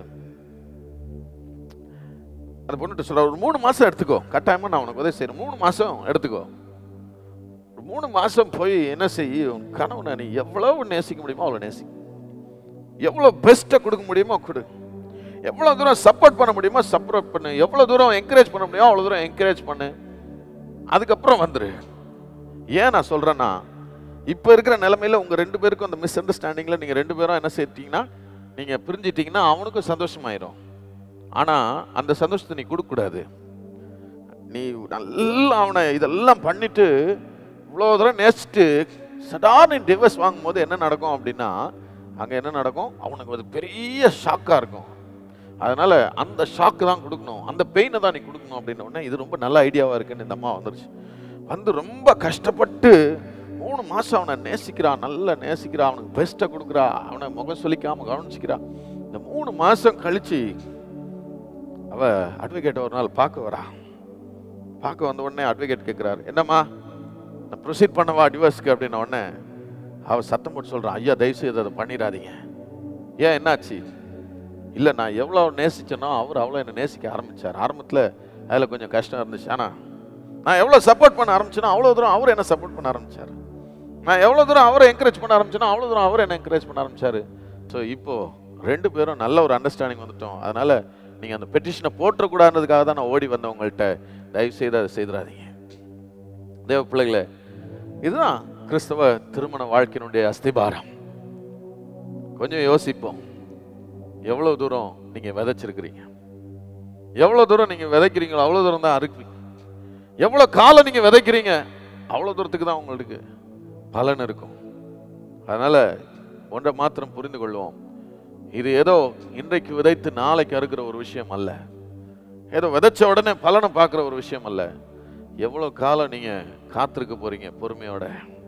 அந்த பொண்ணுட்டு சொல்ற, ஒரு மூணு மாசம் எடுத்துக்கோ, கட்டாயமா நான் உனக்கு உதவி செய்யறேன், மூணு மாசம் எடுத்துக்கோ. மூணு மாசம் போய் என்ன செய்யும், கணவனை நீ எவ்வளவு நேசிக்க முடியுமோ அவ்வளவு நேசி, எவ்வளவு பெஸ்ட்டை கொடுக்க முடியுமோ கொடு, எவ்வளவு தூரம் சப்போர்ட் பண்ண முடியுமோ சப்போர்ட் பண்ணு, எவ்வளவு தூரம் என்கரேஜ் பண்ண முடியுமோ அவ்வளவு தூரம் என்கரேஜ் பண்ணு, அதுக்கப்புறம் வந்துரு. ஏன் நான் சொல்றேன்னா, இப்ப இருக்கிற நிலைமையில உங்க ரெண்டு பேருக்கும் அந்த மிஸ் அண்டர்ஸ்டாண்டிங்ல நீங்க ரெண்டு பேரும் என்ன செய்யிட்டீங்கன்னா, நீங்க பிரிஞ்சிட்டீங்கன்னா அவனுக்கும் சந்தோஷமாயிரும். ஆனா அந்த சந்தோஷத்தை நீ கொடுக்க கூடாது. நீ நல்லா அவனை இதெல்லாம் பண்ணிட்டு இவ்வளோ தூரம் நேசிட்டு சடார்னு டிவோர்ஸ் வாங்கும் போது என்ன நடக்கும் அப்படின்னா, அங்கே என்ன நடக்கும், அவனுக்கு அது பெரிய ஷாக்காக இருக்கும். அதனால அந்த ஷாக்கு தான் கொடுக்கணும், அந்த பெயினை தான் நீ கொடுக்கணும் அப்படின்ன உடனே இது ரொம்ப நல்ல ஐடியாவாக இருக்குன்னு இந்த அம்மா வந்துருச்சு. வந்து ரொம்ப கஷ்டப்பட்டு மூணு மாதம் அவனை நேசிக்கிறான், நல்லா நேசிக்கிறா, அவனுக்கு பெஸ்ட்டை கொடுக்குறா, அவனை முகம் சொல்லிக்காமல் கவனிச்சிக்கிறா. இந்த மூணு மாதம் கழிச்சு அவ அட்வொகேட்டை ஒரு நாள் பார்க்க வரா. பார்க்க வந்த உடனே அட்வொகேட் கேட்குறாரு, என்னம்மா நான் ப்ரொசீட் பண்ணவா டிவோர்ஸ்க்கு அப்படின்ன உடனே அவள் சத்தம் போட்டு சொல்கிறான், ஐயா தயவுசெய்து அதை பண்ணிடாதீங்க. ஏன், என்னாச்சு? இல்லை, நான் எவ்வளோ நேசிச்சேனோ அவர் அவ்வளோ என்னை நேசிக்க ஆரம்பித்தார். ஆரம்பத்தில் அதில் கொஞ்சம் கஷ்டம் இருந்துச்சு, ஆனால் நான் எவ்வளோ சப்போர்ட் பண்ண ஆரம்பிச்சேனோ அவ்வளோ தூரம் அவர் என்ன சப்போர்ட் பண்ண ஆரம்பித்தார். நான் எவ்வளோ தூரம் அவரை என்கரேஜ் பண்ண ஆரம்பிச்சேனோ அவ்வளோ தூரம் அவர் என்ன என்கரேஜ் பண்ண ஆரம்பித்தார். ஸோ இப்போது ரெண்டு பேரும் நல்ல ஒரு அண்டர்ஸ்டாண்டிங் வந்துட்டோம். அதனால் நீங்கள் அந்த பெட்டிஷனை போட்டுறக்கூடாதுன்றதுக்காக தான் நான் ஓடி வந்தேன் உங்கள்கிட்ட, தயவுசெய்து அதை செய்துடாதீங்க. தேவ பிள்ளைகளே, இதுதான் கிறிஸ்தவ திருமண வாழ்க்கையினுடைய அஸ்திபாரம். கொஞ்சம் யோசிப்போம், எவ்வளவு தூரம் நீங்க விதைச்சிருக்கிறீங்க, எவ்வளவு தூரம் நீங்க விதைக்கிறீங்களோ அவ்வளவு தூரம் தான் அறுப்பீங்க. எவ்வளவு காலம் நீங்க விதைக்கிறீங்க அவ்வளவு தூரத்துக்கு தான் உங்களுக்கு பலன் இருக்கும். அதனால ஒன்றை மாத்திரம் புரிந்து கொள்வோம், இது ஏதோ இன்றைக்கு விதைத்து நாளைக்கு அறுக்கிற ஒரு விஷயம் அல்ல, ஏதோ விதைச்ச உடனே பலனை பார்க்குற ஒரு விஷயம் அல்ல. எவ்வளோ காலம் நீங்க காத்திருக்க போறீங்க பொறுமையோட.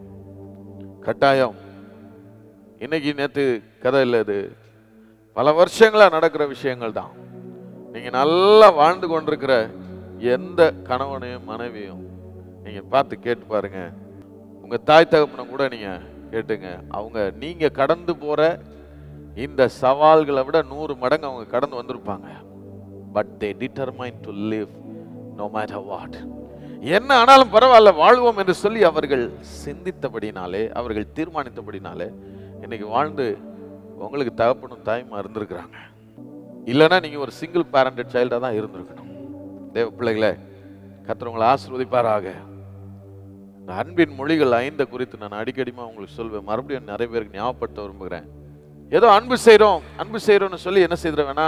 கட்டாயம் இன்னைக்கு நேற்று கதை இல்லை, இது பல வருஷங்களா நடக்கிற விஷயங்கள் தான். நீங்க நல்லா வாழ்ந்து கொண்டிருக்கிற எந்த கணவனையும் மனைவியும் நீங்க பார்த்து கேட்டு பாருங்க. உங்க தாய் தகப்பனை கூட நீங்க கேட்டுங்க, அவங்க நீங்க கடந்து போற இந்த சவால்களை விட நூறு மடங்கு அவங்க கடந்து வந்திருப்பாங்க. But they determined to live no matter what. என்ன ஆனாலும் பரவாயில்ல வாழ்வோம் என்று சொல்லி அவர்கள் சிந்தித்தபடினாலே, அவர்கள் தீர்மானித்தபடினாலே இன்னைக்கு வாழ்ந்து உங்களுக்கு தகப்பனும் தாயுமா இருந்திருக்கிறாங்க. இல்லைன்னா நீங்க ஒரு சிங்கிள் பேரண்டட் சைல்டா தான் இருந்திருக்கணும். தேவ பிள்ளைகளே, கர்த்தர் உங்களை ஆசீர்வதிப்பாராக. இந்த அன்பின் மொழிகள் ஐந்து குறித்து நான் அடிக்கடிமா உங்களுக்கு சொல்வேன். மறுபடியும் நிறைய பேருக்கு ஞாபகப்படுத்த விரும்புகிறேன். ஏதோ அன்பு செய்கிறோம் அன்பு செய்கிறோம்னு சொல்லி என்ன செய்கிற வேணா,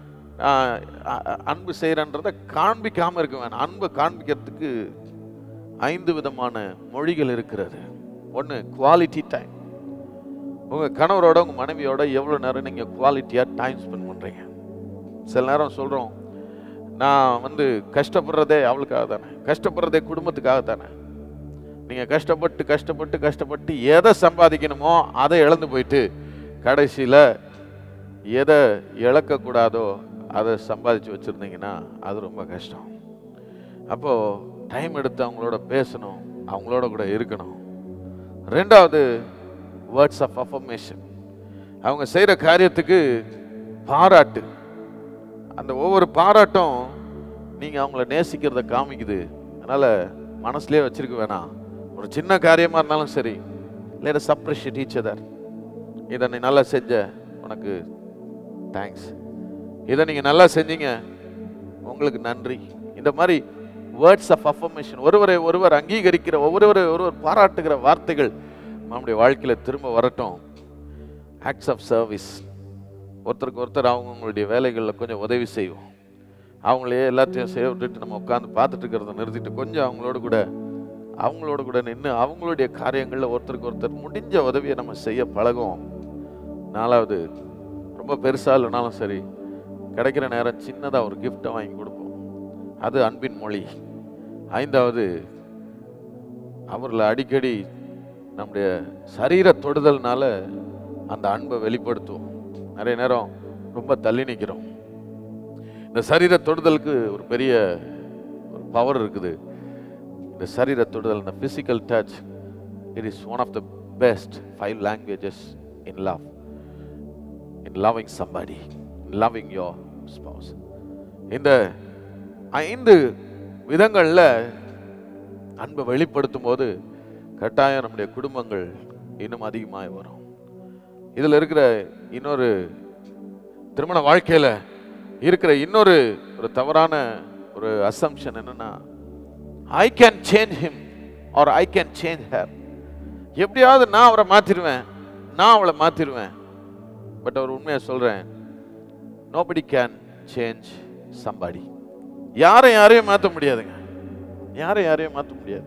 அன்பு செய்கிறன்றதை காண்பிக்காமல் இருக்க வேணாம். அன்பை காண்பிக்கிறதுக்கு ஐந்து விதமான மொழிகள் இருக்கிறது. ஒன்று, குவாலிட்டி டைம். உங்கள் கணவரோட உங்கள் மனைவியோட எவ்வளோ நேரம் நீங்கள் குவாலிட்டியாக டைம் ஸ்பெண்ட் பண்ணுறீங்க. சில நேரம் சொல்கிறோம், நான் வந்து கஷ்டப்படுறதே அவளுக்காக தானே, கஷ்டப்படுறதே குடும்பத்துக்காக தானே. நீங்கள் கஷ்டப்பட்டு கஷ்டப்பட்டு கஷ்டப்பட்டு எதை சம்பாதிக்கணுமோ அதை இழந்து போயிட்டு கடைசியில் எதை இழக்கக்கூடாதோ அதை சம்பாதிச்சு வச்சுருந்தீங்கன்னா அது ரொம்ப கஷ்டம். அப்போது டைம் எடுத்து அவங்களோட பேசணும், அவங்களோட கூட இருக்கணும். ரெண்டாவது, வேர்ட்ஸ் ஆஃப் அஃபர்மேஷன். அவங்க செய்கிற காரியத்துக்கு பாராட்டு. அந்த ஒவ்வொரு பாராட்டும் நீங்கள் அவங்கள நேசிக்கிறத காமிக்குது. அதனால் மனசுலேயே வச்சிருக்க வேணாம். ஒரு சின்ன காரியமாக இருந்தாலும் சரி, let us appreciate each other. இதை நீ நல்லா செஞ்ச, உனக்கு தேங்க்ஸ். இதை நீங்கள் நல்லா செஞ்சீங்க, உங்களுக்கு நன்றி. இந்த மாதிரி வேர்ட்ஸ் ஆஃப் அஃபர்மேஷன், ஒருவரை ஒருவர் அங்கீகரிக்கிற, ஒவ்வொருவரை ஒருவர் பாராட்டுகிற வார்த்தைகள் நம்முடைய வாழ்க்கையில் திரும்ப வரட்டும். Acts of service. ஒருத்தருக்கு ஒருத்தர் அவங்களுடைய வேலைகளில் கொஞ்சம் உதவி செய்வோம். அவங்களே எல்லாத்தையும் செய்ய விட்டுட்டு நம்ம உட்காந்து பார்த்துட்டு இருக்கிறத நிறுத்திட்டு கொஞ்சம் அவங்களோட கூட அவங்களோட கூட நின்று அவங்களுடைய காரியங்களில் ஒருத்தருக்கு ஒருத்தர் முடிஞ்ச உதவியை நம்ம செய்ய பழகும். நாலாவது, ரொம்ப பெருசாக இல்லைனாலும் சரி, கிடைக்கிற நேரம் சின்னதாக ஒரு கிஃப்டை வாங்கி கொடுப்போம். அது அன்பின் மொழி. ஐந்தாவது, அவர்களை அடிக்கடி நம்முடைய சரீர தொடுதல்னால அந்த அன்பை வெளிப்படுத்துவோம். நிறைய நேரம் ரொம்ப தள்ளி நிற்கிறோம். இந்த சரீர தொடுதலுக்கு ஒரு பெரிய ஒரு பவர் இருக்குது. இந்த சரீர தொடுதல், இந்த physical touch, it is one of the best five languages in love, in loving somebody, in loving your spouse. இந்த ஐந்து விதங்களில் அன்பை வெளிப்படுத்தும் போது கட்டாயம் நம்முடைய குடும்பங்கள் இன்னும் அதிகமாக வரும். இதில் இருக்கிற இன்னொரு திருமண வாழ்க்கையில் இருக்கிற இன்னொரு ஒரு தவறான ஒரு அசம்ஷன் என்னன்னா, I can change him or I can change her. எப்படியாவது நான் அவரை மாற்றிடுவேன், நான் அவளை மாற்றிடுவேன். பட் அவர் உண்மையை சொல்கிறேன், நோபடி கேன் சேஞ்ச் சம்பாடி. யாரையும் யாரையும் மாற்ற முடியாதுங்க. யாரையும் யாரையும் மாற்ற முடியாது.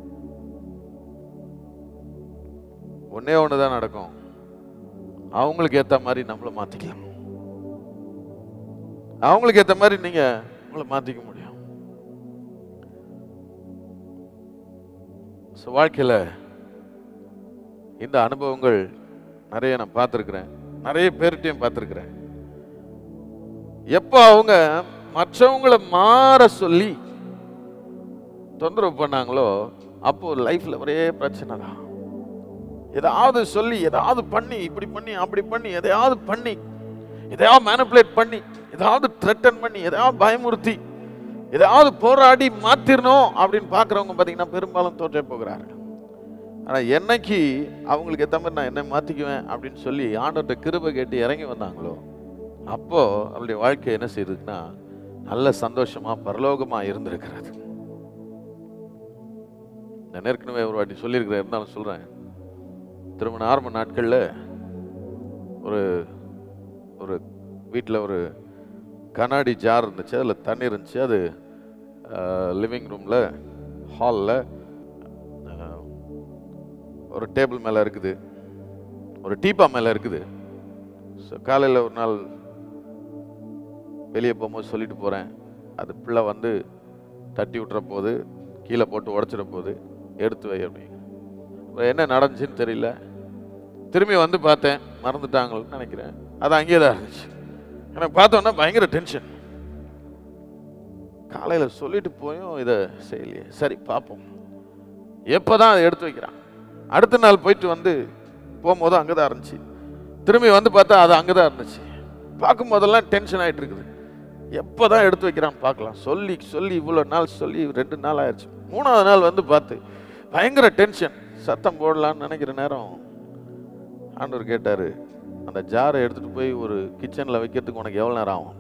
ஒன்னே ஒன்று தான் நடக்கும், அவங்களுக்கு ஏற்ற மாதிரி நம்மளை மாற்றிக்கலாம். அவங்களுக்கு ஏற்ற மாதிரி நீங்கள் உங்களை மாற்றிக்க முடியும். ஸோ வாழ்க்கையில் இந்த அனுபவங்கள் நிறைய நான் பார்த்துருக்குறேன், நிறைய பேர்கிட்டையும் பார்த்துருக்குறேன். எப்போ அவங்க மற்றவங்களை மாற சொல்லி தொந்தரவு பண்ணாங்களோ அப்போ லைஃப்ல ஒரே பிரச்சனை தான். ஏதாவது சொல்லி, ஏதாவது பண்ணி, இப்படி பண்ணி, அப்படி பண்ணி, எதையாவது பண்ணி, எதையாவது மேனிபுலேட் பண்ணி, ஏதாவது த்ரெட்டன் பண்ணி, எதையாவது பயமுறுத்தி, ஏதாவது போராடி மாத்திரணும் அப்படின்னு பார்க்குறவங்க பார்த்தீங்கன்னா பெரும்பாலும் தோற்றே போகிறாரு. ஆனால் என்னைக்கு அவங்களுக்கு ஏற்ற மாதிரி நான் என்ன மாற்றிக்குவேன் அப்படின்னு சொல்லி ஆண்டவர்கிட்ட கிருபை கேட்டு இறங்கி வந்தாங்களோ அப்போ அவருடைய வாழ்க்கை என்ன செய்யுதுன்னா நல்ல சந்தோஷமா பரலோகமா இருந்திருக்கிறது. நான் ஏற்கனவே ஒரு வாட்டி சொல்லியிருக்கிறேன், இருந்தாலும் சொல்றேன். திருமண ஆரம்ப நாட்களில் ஒரு ஒரு வீட்டில் ஒரு கண்ணாடி ஜார் இருந்துச்சு, அதில் தண்ணி இருந்துச்சு. அது லிவிங் ரூமில் ஹாலில் ஒரு டேபிள் மேலே இருக்குது, ஒரு டீப்பா மேலே இருக்குது. ஸோ காலையில் ஒரு நாள் வெளியே போகும்போது சொல்லிட்டு போகிறேன், அது பிள்ளை வந்து தட்டி விட்டுற போது கீழே போட்டு உடச்சிட போது எடுத்து வை அப்படிங்க. என்ன நடந்துச்சுன்னு தெரியல. திரும்பி வந்து பார்த்தேன், மறந்துட்டாங்கன்னு நினைக்கிறேன். அது அங்கேயே தான் இருந்துச்சு. எனக்கு பார்த்தோன்னா பயங்கர டென்ஷன். காலையில் சொல்லிட்டு போயும் இதை செய்யலையே, சரி பார்ப்போம். எப்போ தான் அதை எடுத்து வைக்கிறான். அடுத்த நாள் போயிட்டு வந்து போகும்போது அங்கே தான் இருந்துச்சு. திரும்பி வந்து பார்த்தா அது அங்கே தான் இருந்துச்சு. பார்க்கும்போதெல்லாம் டென்ஷன் ஆகிட்டு இருக்குது. எப்போ தான் எடுத்து வைக்கிறான்னு பார்க்கலாம். சொல்லி சொல்லி இவ்வளோ நாள் சொல்லி ரெண்டு நாள் ஆயிடுச்சு. மூணாவது நாள் வந்து பார்த்து பயங்கர டென்ஷன். சத்தம் போடலான்னு நினைக்கிற நேரம் ஆண்டவர் கேட்டார், அந்த ஜாரை எடுத்துட்டு போய் ஒரு கிச்சன்ல வைக்கிறதுக்கு உனக்கு எவ்வளவு நேரம் ஆகும்?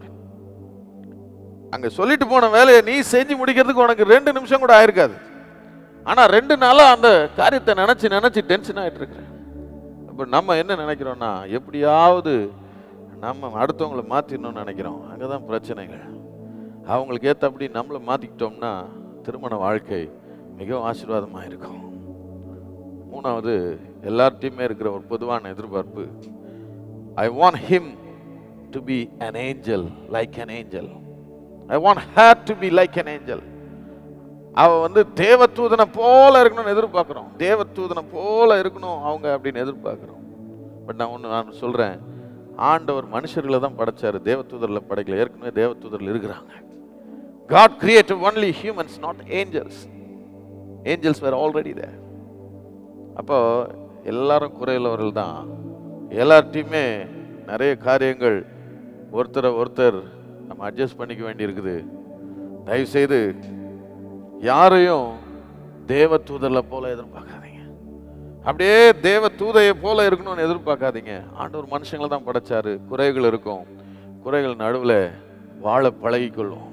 அங்க சொல்லிட்டு போன வேலையை நீ செஞ்சு முடிக்கிறதுக்கு உனக்கு ரெண்டு நிமிஷம் கூட ஆயிருக்காது. ஆனா ரெண்டு நாளா அந்த காரியத்தை நினைச்சு நினைச்சு டென்ஷன் ஆயிட்டு இருக்கிறேன். அப்ப நம்ம என்ன நினைக்கிறோம்னா, எப்படியாவது நம்ம அடுத்தவங்களை மாத்திடணும்னு நினைக்கிறோம். அங்கதான் பிரச்சனைகள். அவங்களுக்கு ஏற்றபடி நம்மளை மாத்திக்கிட்டோம்னா திருமண வாழ்க்கை மிகவும் ஆசீர்வாதமாக இருக்கும். மூணாவது, எல்லார்ட்டையுமே இருக்கிற ஒரு பொதுவான எதிர்பார்ப்பு, I want him to be an angel, like an angel. I want her to be like an angel. அவ வந்து தேவதூதனை போல இருக்கணும்னு எதிர்பார்க்கிறோம். தேவதூதனை போல இருக்கணும் அவங்க அப்படின்னு எதிர்பார்க்கிறோம். பட் நான் ஒன்று நான் சொல்றேன், ஆண்டவர் மனுஷர்களை தான் படைச்சாரு, தேவதூதர்களை படைக்கல. ஏற்கனவே தேவதூதர்கள் இருக்கிறாங்க. God created only humans, not angels. Angels were already there. அப்போ எல்லாரும் குறையுள்ளவர்கள் தான். எல்லார்ட்டையுமே நிறைய காரியங்கள் ஒருத்தரை ஒருத்தர் நம்ம அட்ஜஸ்ட் பண்ணிக்க வேண்டி இருக்குது. தயவு செய்து யாரையும் தேவ தூதர்ல போல எதிர்பார்க்காதீங்க. அப்படியே தேவ தூதையை போல இருக்கணும்னு எதிர்பார்க்காதீங்க. ஆண்டவர் மனுஷங்களை தான் படைச்சாரு. குறைகள் இருக்கும். குறைகள் நடுவில் வாழ பழகிக்கொள்வோம்.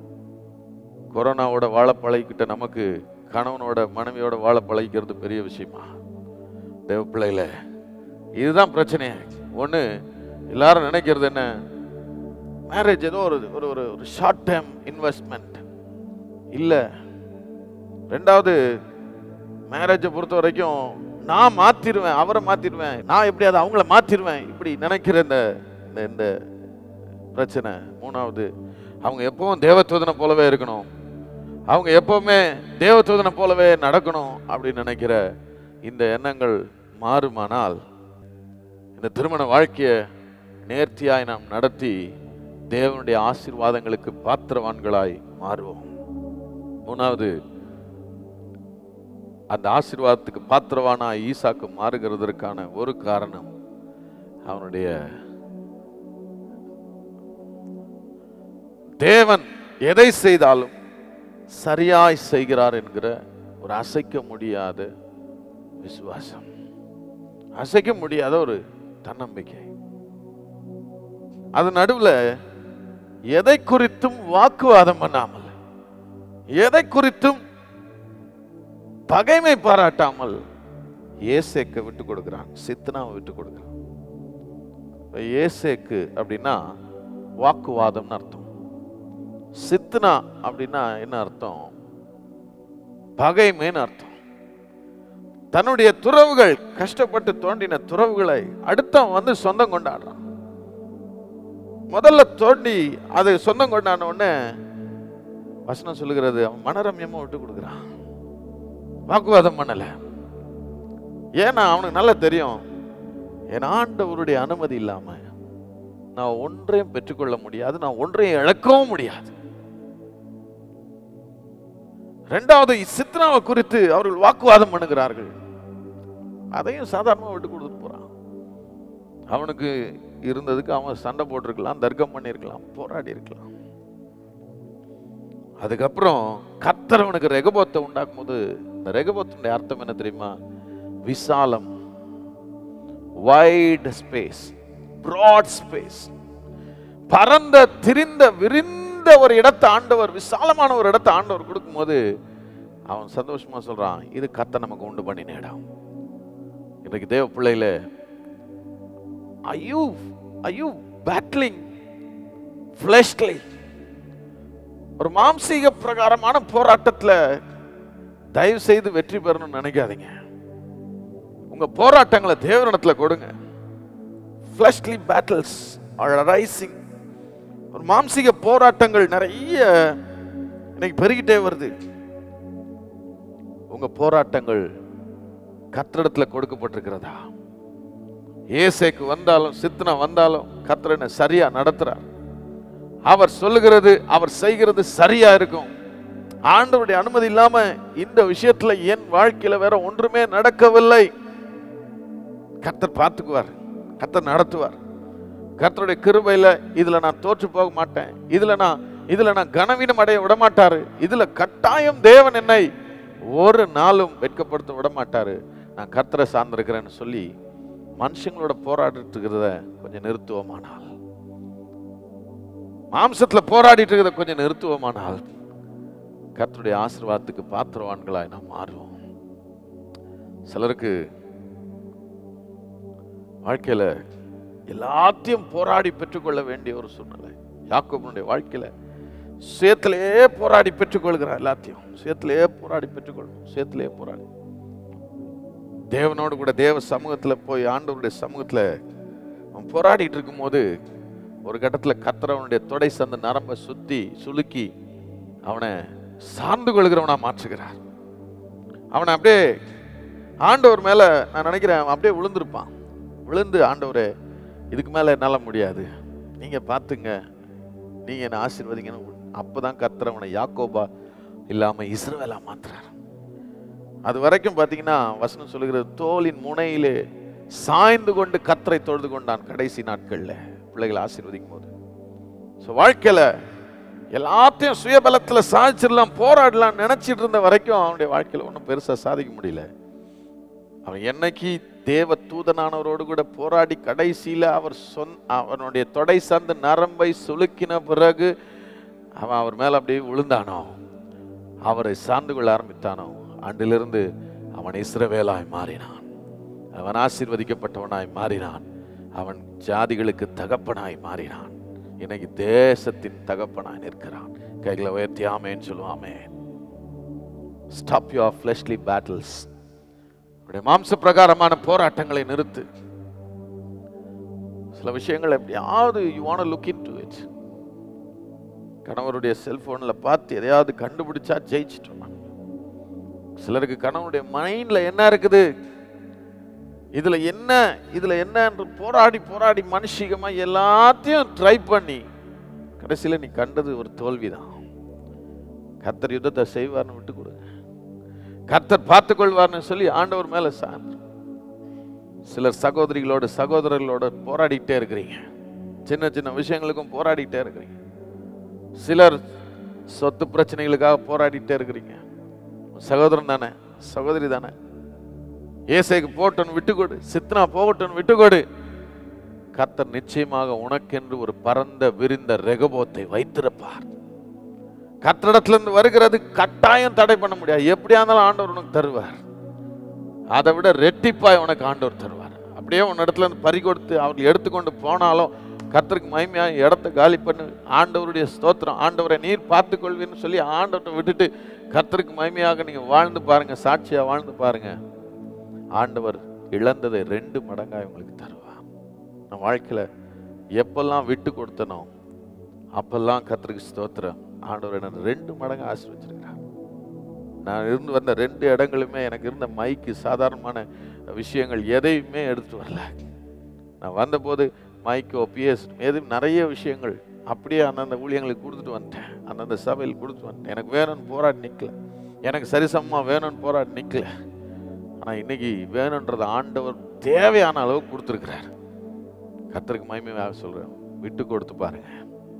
கொரோனாவோட வாழ பழகிக்கிட்ட நமக்கு கணவனோட மனைவியோட வாழ பழகிக்கிறது பெரிய விஷயமா? தேவ பிள்ளையில இதுதான் பிரச்சனையா. ஒன்று, எல்லாரும் நினைக்கிறது என்ன, மேரேஜ் ஏதோ ஒரு ஒரு ஒரு ஷார்ட் டைம் இன்வெஸ்ட்மெண்ட் இல்லை. ரெண்டாவது, மேரேஜை பொறுத்த வரைக்கும் நான் மாத்திருவேன், அவரை மாத்திருவேன், நான் எப்படியாவது அவங்கள மாத்திருவேன், இப்படி நினைக்கிற இந்த இந்த பிரச்சனை. மூணாவது, அவங்க எப்பவும் தேவதூதனை போலவே இருக்கணும், அவங்க எப்பவுமே தேவதூதனை போலவே நடக்கணும் அப்படின்னு நினைக்கிற இந்த எண்ணங்கள் மாறுமானால் இந்த திருமண வாழ்க்கையை நேர்த்தியாய் நாம் நடத்தி தேவனுடைய ஆசீர்வாதங்களுக்கு பாத்திரவான்களாய் மாறுவோம். மூணாவது, அந்த ஆசீர்வாதத்துக்கு பாத்திரவானாய் ஈசாக்கு மாறுகிறதற்கான ஒரு காரணம் அவனுடைய தேவன் எதை செய்தாலும் சரியாய் செய்கிறார் என்கிற ஒரு அசைக்க முடியாத விசுவாசம், அசைக்க முடியாத ஒரு தன்னம்பிக்கை. அது நடுவில் எதை குறித்தும் வாக்குவாதம் பண்ணாமல், எதை குறித்தும் பகைமை பாராட்டாமல் ஏசேக்கு விட்டு கொடுக்கிறான், சித்னாவை விட்டு கொடுக்கிறான். ஏசேக்கு அப்படின்னா வாக்குவாதம்னு அர்த்தம். சித்னா அப்படின்னா என்ன அர்த்தம்? பகைமைன்னு அர்த்தம். தன்னுடைய துறவுகள், கஷ்டப்பட்டு தோண்டின துறவுகளை அடுத்தவன் வந்து சொந்தம் கொண்டாடுறான். முதல்ல தோண்டி அது சொந்தம் கொண்டான உடனே வசனம் சொல்லுகிறது, அவன் மனரம்யமா விட்டு கொடுக்குறான், வாக்குவாதம் பண்ணல. ஏன்னா அவனுக்கு நல்லா தெரியும், என் ஆண்டவருடைய அனுமதி இல்லாம நான் ஒன்றையும் பெற்றுக்கொள்ள முடியாது, நான் ஒன்றையும் இழக்கவும் முடியாது. இரண்டாவது, சித்னாவை குறித்து அவர்கள் வாக்குவாதம் பண்ணுகிறார்கள், அதையும் சாதாரணமாக விட்டு கொடுத்துட்டு போறான். அவனுக்கு இருந்ததுக்கு அவன் சண்டை போட்டிருக்கலாம், தர்க்கம் பண்ணியிருக்கலாம், போராடி இருக்கலாம். அதுக்கப்புறம் கர்த்தர் அவனுக்கு ரெகபோத்தை உண்டாக்கும் போது, இந்த ரெகபோத்துடைய அர்த்தம் என்ன தெரியுமா? விசாலம், வைட் ஸ்பேஸ், பிராட் ஸ்பேஸ், பரந்த திரிந்த விரிந்த ஒரு இடத்தை ஆண்டவர், விசாலமான ஒரு இடத்தை ஆண்டவர் கொடுக்கும் போது அவன் சந்தோஷமா சொல்றான், இது கர்த்தர் நமக்கு உண்டு பண்ணின இடம். இன்றைக்கு தேவ பிள்ளையில are you are you battling fleshly, ஒரு மாம்சீக பிரகாரமான போராட்டத்துல தயவு செய்து வெற்றி பெறணும்னு நினைக்காதீங்க. உங்க போராட்டங்களை தேவனிடத்துல கொடுங்க. fleshly battles are arising. ஒரு மாம்சீக போராட்டங்கள் நிறைய இன்னைக்கு பெருகிட்டே வருது. உங்க போராட்டங்கள் கர்த்தரிடத்துல கொடுக்கப்பட்டிருக்கிறதா? ஏசேக்கு வந்தாலும் சித்னா வந்தாலும் கர்த்தர் என்ன சரியா நடத்துறார். அவர் சொல்லுகிறது, அவர் செய்கிறது சரியா இருக்கும். ஆண்டவருடைய அனுமதி இல்லாம இந்த விஷயத்துல என் வாழ்க்கையில வேற ஒன்றுமே நடக்கவில்லை. கர்த்தர் பார்த்துக்குவார், கர்த்தர் நடத்துவார். கர்த்தருடைய கிருபையில இதுல நான் தோற்று போக மாட்டேன், இதுல நான் இதுல நான் கனவீனம் அடைய விட மாட்டாரு, இதுல கட்டாயம் தேவன் என்னை ஒரு நாளும் வெட்கப்படுத்த விட மாட்டாரு, நான் கர்த்தரை சார்ந்திருக்கிறேன்னு சொல்லி மனுஷங்களோட போராடிட்டு இருக்கிறத கொஞ்சம் நிறுத்துவோமானால், மாம்சத்துல போராடிட்டு இருக்கிறத கொஞ்சம் நிறுத்துவோமானால், கர்த்தருடைய ஆசீர்வாதத்துக்கு பாத்திரவான்களாய் நாம் மாறுவோம். சிலருக்கு வாழ்க்கையில எல்லாத்தையும் போராடி பெற்றுக்கொள்ள வேண்டிய ஒரு சூழ்நிலை. யாக்கோபுடைய வாழ்க்கையில சுயத்திலேயே போராடி பெற்றுக்கொள்கிறார். எல்லாத்தையும் சுயத்திலேயே போராடி பெற்றுக்கொள்ளணும். சுயத்திலேயே போராடி தேவனோடு கூட தேவ சமூகத்துல போய் ஆண்டவருடைய சமூகத்துல அவன் போராடிட்டு இருக்கும் போது ஒரு கட்டத்துல கர்த்தர் அவனுடைய தொடை சந்த நரம்ப சுத்தி சுலுக்கி அவனை சார்ந்து கொள்கிறவனா மாற்றுகிறார். அவனை அப்படியே ஆண்டவர் மேல நான் நினைக்கிறேன் அப்படியே விழுந்திருப்பான். விழுந்து, ஆண்டவரே இதுக்கு மேல என்னால முடியாது, நீங்க பாத்துங்க, நீங்க என்ன ஆசீர்வதிங்கன்னு. அப்பதான் கர்த்தர் அவனை யாக்கோபா இல்லாம இஸ்ரவேலா மாத்துறார். அது வரைக்கும் பாத்தீங்கன்னா வசனம் சொல்லுகிறது, தோலின் முனையிலே சாய்ந்து கொண்டு கர்த்தரை தொழுது கொண்டான் கடைசி நாட்கள்ல பிள்ளைகளை ஆசீர்வதிக்கும் போது. வாழ்க்கையில எல்லாத்தையும் சுயபலத்துல சாதிச்சிடலாம், போராடலாம் நினைச்சிட்டு இருந்த வரைக்கும் அவனுடைய வாழ்க்கையில ஒன்றும் பெருசா சாதிக்க முடியல. அவன் என்னைக்கு தேவ தூதனானவரோடு கூட போராடி கடைசியில அவர் சொன் அவனுடைய தொடை சார்ந்த நரம்பை சுலுக்கின பிறகு அவன் அவர் மேல அப்படியே விழுந்தானோ, அவரை சார்ந்து கொள்ள ஆரம்பித்தானோ, அன்றிலிருந்து அவன் இஸ்ரவேலாய் மாறினான். அவன் ஆசீர்வதிக்கப்பட்டவனாய் மாறினான். அவன் ஜாதிகளுக்கு தகப்பனாய் மாறினான். இன்னைக்கு தேசத்தின் தகப்பனாய் நிற்கிறான். கைகளை உயர்த்தி ஆமென் சொல்லுவாமே. Stop your fleshly battles. மாம்ச பிரகாரமான போராட்டங்களை நிறுத்து. சில விஷயங்கள் எப்படியாவது you want to look into it. கணவருடைய செல்போன்ல பார்த்து எதையாவது கண்டுபிடிச்சா ஜெயிச்சிட்டோம். சிலருக்கு கணவனுடைய மைண்ட்ல என்ன இருக்குது, இதுல என்ன இதுல என்ன என்று போராடி போராடி மனுஷிகமா எல்லாத்தையும் ட்ரை பண்ணி கடைசியில நீ கண்டது ஒரு தோல்விதான். கர்த்தர் யுத்தத்தை செய்வார்னு விட்டு கொடுங்க. கர்த்தர் பார்த்துக் கொள்வார்னு சொல்லி ஆண்டவர் மேல சார்ந்து. சிலர் சகோதரிகளோட சகோதரர்களோட போராடிட்டே இருக்கிறீங்க. சின்ன சின்ன விஷயங்களுக்கும் போராடிட்டே இருக்கிறீங்க. சிலர் சொத்து பிரச்சனைகளுக்காக போராடிட்டே இருக்கிறீங்க. சகோதரன் தானே, சகோதரி தானே, ஏசைக்கு போட்டோன்னு விட்டுக்கொடு, சித்னா போகட்டும் விட்டுக்கொடு. கர்த்தர் நிச்சயமாக உனக்கென்று ஒரு பரந்த விரிந்த ரெகபோத்தை வைத்திருப்பார். கர்த்தரிடத்துல இருந்து வருகிறது கட்டாயம் தடை பண்ண முடியாது. எப்படியா இருந்தாலும் ஆண்டவர் உனக்கு தருவார். அதை விட ரெட்டிப்பாய் உனக்கு ஆண்டவர் தருவார். அப்படியே உன் இடத்துல இருந்து பறி கொடுத்து அவர்கள் எடுத்துக்கொண்டு போனாலும் கர்த்தருக்கு மகிமையா இடத்தை காலி பண்ணு. ஆண்டவருடைய ஸ்தோத்திரம், ஆண்டவரை நீர் பார்த்து கொள்வீன்னு சொல்லி ஆண்டவரை விட்டுட்டு கர்த்தருக்கு மகிமையாக நீங்க வாழ்ந்து பாருங்க, சாட்சியா வாழ்ந்து பாருங்க. ஆண்டவர் இழந்ததை ரெண்டு மடங்காய் உங்களுக்கு தருவார். நான் வாழ்க்கையில எப்பெல்லாம் விட்டு கொடுத்தனோ அப்பெல்லாம் கர்த்தருக்கு ஸ்தோத்திரம், ஆண்டவர் என்ன ரெண்டு மடங்கு ஆசீர்வதிச்சிருக்கிறார். நான் இருந்து வந்த ரெண்டு இடங்களுமே எனக்கு இருந்த மைக்கு சாதாரணமான விஷயங்கள் எதையுமே எடுத்துட்டு வரல. நான் வந்தபோது மைக்கோ பிஎஸ் எதுவும் நிறைய விஷயங்கள் அப்படியே அந்தந்த ஊழியங்களுக்கு கொடுத்துட்டு வந்துட்டேன். அந்தந்த சபையில் கொடுத்துட்டு வந்துட்டேன். எனக்கு வேணும்னு போராடி நிற்கல, எனக்கு சரிசமமாக வேணும்னு போராடி நிற்கல. ஆனால் இன்னைக்கு வேணுன்றது ஆண்டவர் தேவையான அளவு கொடுத்துருக்கிறார். கர்த்தருக்கு மகிமையாக சொல்கிறேன், விட்டு கொடுத்து பாருங்க.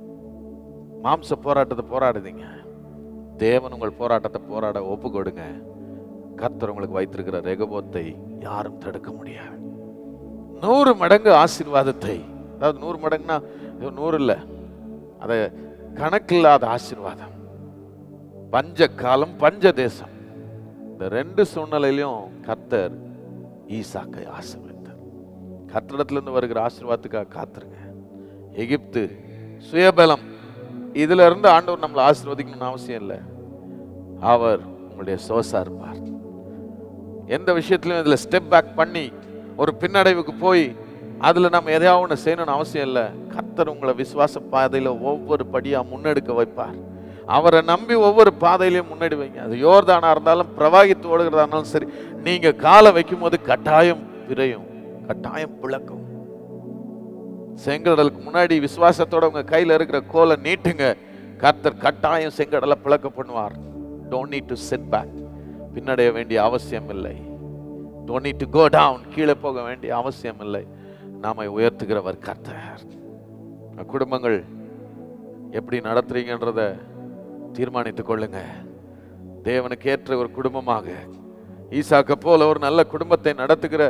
மாம்ச போராட்டத்தை போராடுதீங்க, தேவன் உங்கள் போராட்டத்தை போராட ஒப்பு கொடுங்க. கர்த்தர் உங்களுக்கு வைத்திருக்கிற ரெகபோத்தை யாரும் தடுக்க முடியாது. நூறு மடங்கு ஆசீர்வாதத்தை, அதாவது நூறு மடங்குனா நூறு இல்லை, அதை கணக்கில்லாத ஆசீர்வாதம். பஞ்ச காலம், பஞ்ச தேசம், இந்த ரெண்டு சூழ்நிலையிலும் கர்த்தர் ஈசாக்கை ஆசீர்வதித்தார். கர்த்தரிடத்துல இருந்து வருகிற ஆசீர்வாதத்துக்காக காத்துருங்க. எகிப்து சுயபலம், இதுல இருந்து ஆண்டவர் நம்மளை ஆசீர்வதிக்கணும்னு அவசியம் இல்லை. அவர் உங்களுடைய சோசா இருப்பார். எந்த விஷயத்திலும் இதுல ஸ்டெப் பேக் பண்ணி ஒரு பின்னடைவுக்கு போய் அதுல நம்ம எதையாவது ஒன்று செய்யணும்னு அவசியம் இல்லை. கர்த்தர் உங்களை விசுவாச பாதையில ஒவ்வொரு படியா முன்னெடுக்க வைப்பார். அவரை நம்பி ஒவ்வொரு பாதையிலையும் முன்னாடி வைங்க. அது யோர்தானா இருந்தாலும் பிரவாகித்து ஓடுகிறதா இருந்தாலும் சரி, நீங்க காலை வைக்கும் போது கட்டாயம் விரையும், கட்டாயம் பிளக்கும். செங்கடலுக்கு முன்னாடி விசுவாசத்தோட உங்க கையில இருக்கிற கோலை நீட்டுங்க. கர்த்தர் கட்டாயம் செங்கடலை பிளக்க பண்ணுவார். Don't need to set back, பின்னடைய வேண்டிய அவசியம் இல்லை. Don't need to go down, கீழே போக வேண்டிய அவசியம் இல்லை. நாம உயர்த்துகிறவர் கர்த்தர். குடும்பங்கள் எப்படி நடத்துறீங்கன்றத தீர்மானித்துக் கொள்ளுங்க. தேவனுக்கு ஏற்ற ஒரு குடும்பமாக ஈசாக்க போல ஒரு நல்ல குடும்பத்தை நடத்துகிற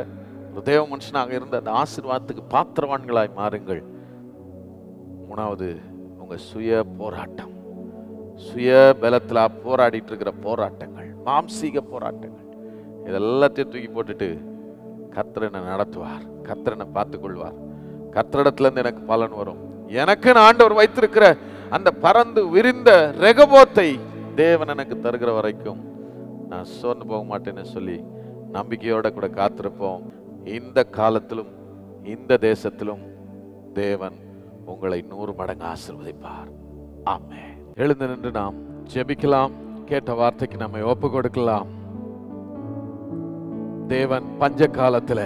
தேவ மனுஷனாக இருந்த அந்த ஆசீர்வாதத்துக்கு பாத்திரவான்களாய் மாறுங்கள். மூணாவது, உங்க சுய போராட்டம், சுய பலத்துல போராடிட்டு இருக்கிற போராட்டங்கள், மாம்சீக போராட்டங்கள், இதெல்லாத்தையும் தூக்கி போட்டுட்டு கர்த்தர் என்னை நடத்துவார், கர்த்தர் என்னை பார்த்துக் கொள்வார், கர்த்தரிடத்துல இருந்து எனக்கு பலன் வரும். எனக்கு ஆண்டவர் வைத்திருக்கிற அந்த பறந்து விரிந்த ரெகபோத்தை தேவன் எனக்கு தருகிற வரைக்கும் நான் சோர்ந்து போக மாட்டேன்னு சொல்லி நம்பிக்கையோட கூட காத்திருப்போம். இந்த காலத்திலும் இந்த தேசத்திலும் தேவன் உங்களை நூறு மடங்கு ஆசீர்வதிப்பார். ஆமென். எழுந்து நின்று நாம் ஜெபிக்கலாம். கேட்ட வார்த்தைக்கு நம்மை ஒப்பு கொடுக்கலாம். தேவன் பஞ்ச காலத்திலே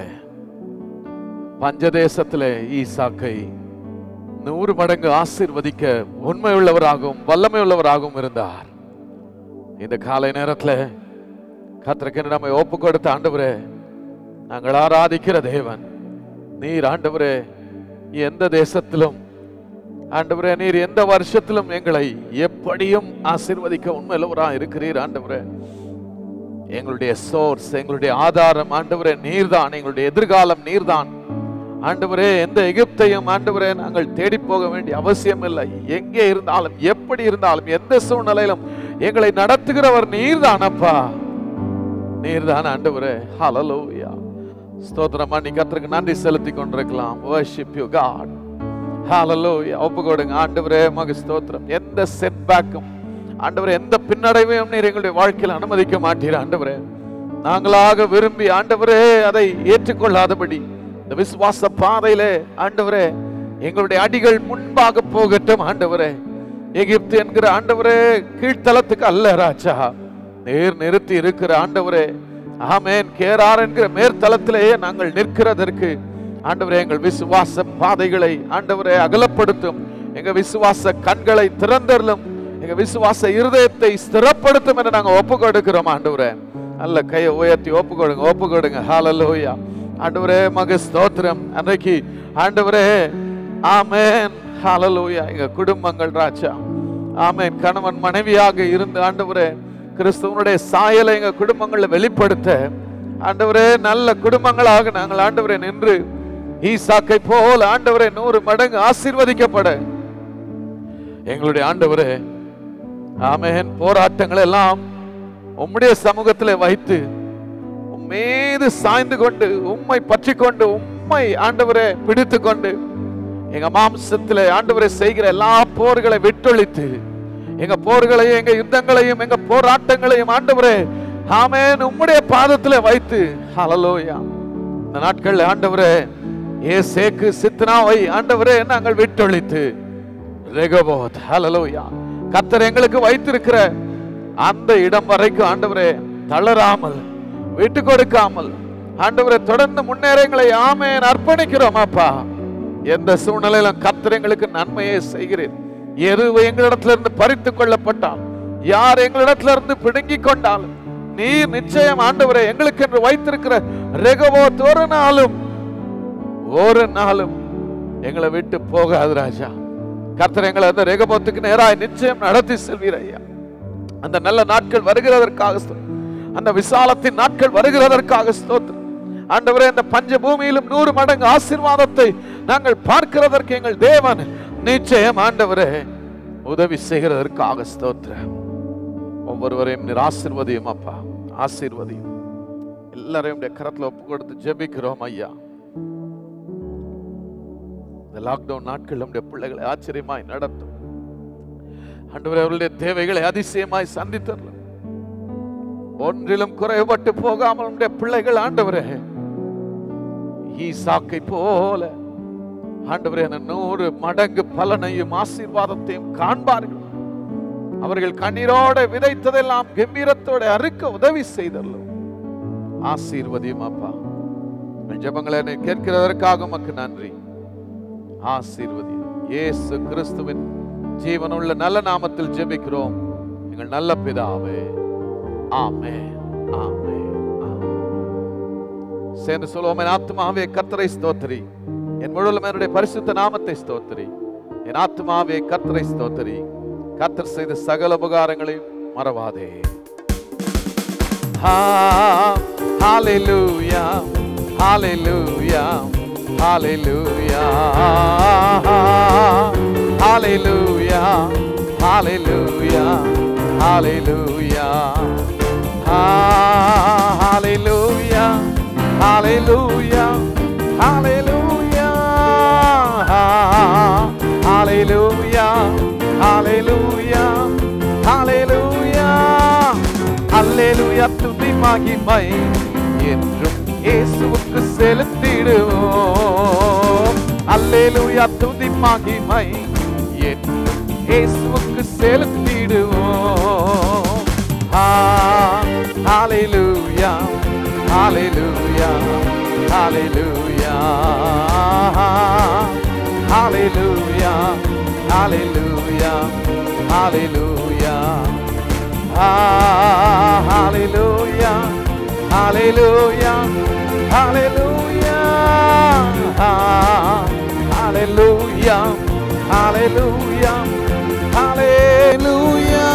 பஞ்சதேசத்திலே ஈசாக்கை நூறு மடங்கு ஆசீர்வதிக்க உண்மை உள்ளவராகவும் வல்லமை உள்ளவராகவும் இருந்தார். இந்த காலை நேரத்தில் கர்த்தருக்கு நம்மை ஒப்பு கொடுத்த ஆண்டவரே, நாங்கள் ஆராதிக்கிற தேவன் நீர். ஆண்டவரே, எந்த தேசத்திலும் ஆண்டவரே, நீர் எந்த வருஷத்திலும் எங்களை எப்படியும் ஆசீர்வதிக்க உண்மையுள்ளவராக இருக்கிறீர். ஆண்டவரே, எங்களுடைய சோர்ஸ், எங்களுடைய ஆதாரம் ஆண்டவரே நீர்தான், எங்களுடைய எதிர்காலம் நீர்தான். ஆண்டவரே, எந்த எகிப்தையும் ஆண்டவரே நாங்கள் தேடி போக வேண்டிய அவசியம் இல்லை. எங்கே இருந்தாலும் எப்படி இருந்தாலும் எந்த சூழ்நிலையிலும் எங்களை நடத்துகிறவர் நீர்தான் அப்பா, நீர்தான் ஆண்டவரே. ஹல்லேலூயா. ஸ்தோத்திரம். நீ கர்த்தருக்கு நன்றி செலுத்தி கொண்டிருக்கலாம். worship you God. ஹல்லேலூயா. ஒப்பு கொடுங்க ஆண்டவரே, மக ஸ்தோத்திரம். எந்த செட்பேக்கும் ஆண்டவரே, எந்த பின்னடைவையும் நீர் எங்களுடைய வாழ்க்கையில் அனுமதிக்க மாட்டீர் ஆண்டவரே. நாங்களாக விரும்பி ஆண்டவரே அதை ஏற்றுக்கொள்ளாதபடி இந்த விசுவாச பாதையிலே ஆண்டவரே எங்களுடைய அடிகள் முன்பாக போகட்டும் ஆண்டவரே. எகிப்து என்கிற ஆண்டவரே கீழ்த்தலத்துக்கு அல்ல ராஜா, நேர் நிறுத்தி இருக்கிற ஆண்டவரே ஆமென் கேரார் என்கிற மேற்தலத்திலேயே நாங்கள் நிற்கிறதற்கு ஆண்டவரே எங்கள் விசுவாச பாதைகளை ஆண்டவரே அகலப்படுத்தும். எங்க விசுவாச கண்களை திறந்தருளும். எங்க விசுவாச இருதயத்தை ஸ்திரப்படுத்தும் என்று நாங்கள் ஒப்பு கொடுக்கிறோம் ஆண்டவரே. அல்ல கையை உயர்த்தி ஒப்பு கொடுங்க, ஒப்பு கொடுங்க. ஹல்லேலூயா. ஆண்டவரே மக ஸ்தோத்திரம். அன்றைக்கு ஆண்டவரே ஆமென் ஹல்லேலூயா எங்க குடும்பங்கள் ராஜா ஆமென் கணவன் மனைவியாக இருந்து ஆண்டவரே கிறிஸ்துவனுடைய சாயலை எங்க குடும்பங்களை வெளிப்படுத்த ஆண்டவரே நல்ல குடும்பங்களாக நாங்கள் ஆண்டவரே நின்று ஈசாக்கை போல ஆண்டவரே நூறு மடங்கு ஆசீர்வதிக்கப்பட எங்களுடைய ஆண்டவரே ஆமென் போராட்டங்கள் எல்லாம் உம்முடைய சமூகத்திலே வைத்து மீது சாய்ந்து கொண்டு உம்மை பற்றி கொண்டு உம்மை ஆண்டவரே பிடித்து கொண்டு எங்க மாம்சத்திலே ஆண்டவரே செய்கிற எல்லா போர்களை விட்டொழித்து எங்க போர்களையும் எங்க யுத்தங்களையும் எங்க போராட்டங்களையும் ஆண்டவரே ஆமென் உம்முடைய பாதத்திலே வைத்து ஹல்லேலூயா இந்த நாட்கள் ஆண்டவரே ஏசேக்கு சித்னாவை ஆண்டவரே நாங்கள் விட்டொழித்து ரெகோபோத் ஹல்லேலூயா கர்த்தர் எங்களுக்கு வைத்திருக்கிற அந்த இடம் வரைக்கும் ஆண்டவரே தளராமல் விட்டு கொடுக்காமல் ஆண்டவரே தொடர்ந்து முன்னேறங்களை ஆமென் அர்ப்பணிக்கிறோம் அப்பா. எந்த சூழ்நிலையிலும் கர்த்தர் எங்களுக்கு நன்மையை செய்கிறேன். எது எங்களிடத்துல இருந்து பறித்து கொள்ளப்பட்டால் யார் எங்களிடத்துல இருந்து பிடுங்கி கொண்டாலும் நீர் நிச்சயம் ஆண்டவரே எங்களுக்கு என்று வைத்திருக்கிற ரெகோபோத் ஒரு நாளும் ஒரு நாளும் எங்களை விட்டு போகாது ராஜா. கர்த்தர் எங்களை அந்த ரெகோபோத்துக்கு நேராய் நிச்சயம் நடத்தி செல்வீர் ஐயா. அந்த நல்ல நாட்கள் வருகிறதற்காக, அந்த விசாலத்தின் நாட்கள் வருகிறதற்காக ஸ்தோத்திரம் ஆண்டவரே. இந்த பஞ்ச பூமியிலும் நூறு மடங்கு ஆசீர்வாதத்தை நாங்கள் பார்க்கிறதற்கு எங்கள் தேவன் நிச்சயம் ஆண்டவரே உதவி செய்கிறதற்காக ஸ்தோத்திரம். ஒவ்வொருவரையும் நீர் ஆசீர்வதியும் அப்பா, ஆசீர்வதியும். எல்லாரையும் கரத்துல ஒப்பு கொடுத்து ஜெபிக்கிறோம் ஐயா. இந்த லாக்டவுன் நாட்கள் நம்முடைய பிள்ளைகளை ஆச்சரியமாய் நடத்தும் ஆண்டவரே. அவர்களுடைய தேவைகளை அதிசயமாய் சந்தித்தரலாம். ஒன்றிலும் குறைபட்டு போகாமல் நம்முடைய பிள்ளைகள் ஆண்டவரே ஈசாக்கை போல ஆண்டவரே அந்த நூறு மடங்கு பலனையும் ஆசீர்வாதத்தையும் காண்பார்கள். அவர்கள் கண்ணீரோட விதைத்ததெல்லாம் கம்பீரத்தோட அறுக்க உதவி செய்தரலாம். ஆசீர்வதியும் அப்பா. ஜெபங்களை கேட்கிறதற்காக உமக்கு நன்றி. ஆசீர்வதி இயேசு கிறிஸ்துவின் ஜீவனுள்ள நல்ல நாமத்தில் ஜெபிக்கிறோம் எங்கள் நல்ல பிதாவே. ஆமென், ஆமென், ஆமென். சேர்ந்து சொல்லுவோம். என் ஆத்துமாவே கர்த்தரை ஸ்தோத்திரி, என் முழுவதும் பரிசுத்த நாமத்தை ஸ்தோத்திரி. என் ஆத்துமாவே கர்த்தரை ஸ்தோத்திரி, கர்த்தர் செய்த சகல உபகாரங்களையும் மறவாதே. ஹalleluya Hallelujah, hallelujah, hallelujah, hallelujah, hallelujah, hallelujah, hallelujah, hallelujah, hallelujah, hallelujah, hallelujah, hallelujah. துதி மகிமை என்றும் இயேசுவுக்கு செலுத்திடுவோம். அல்லேலூயா, துதி மகிமை என்றும் இயேசுவுக்கு செலுத்திடுவோம். ஹalleluya, ஹalleluya, ஹalleluya, ஹalleluya, ஹalleluya, ஹalleluya, ஹalleluya, hallelujah, hallelujah, hallelujah, hallelujah, hallelujah,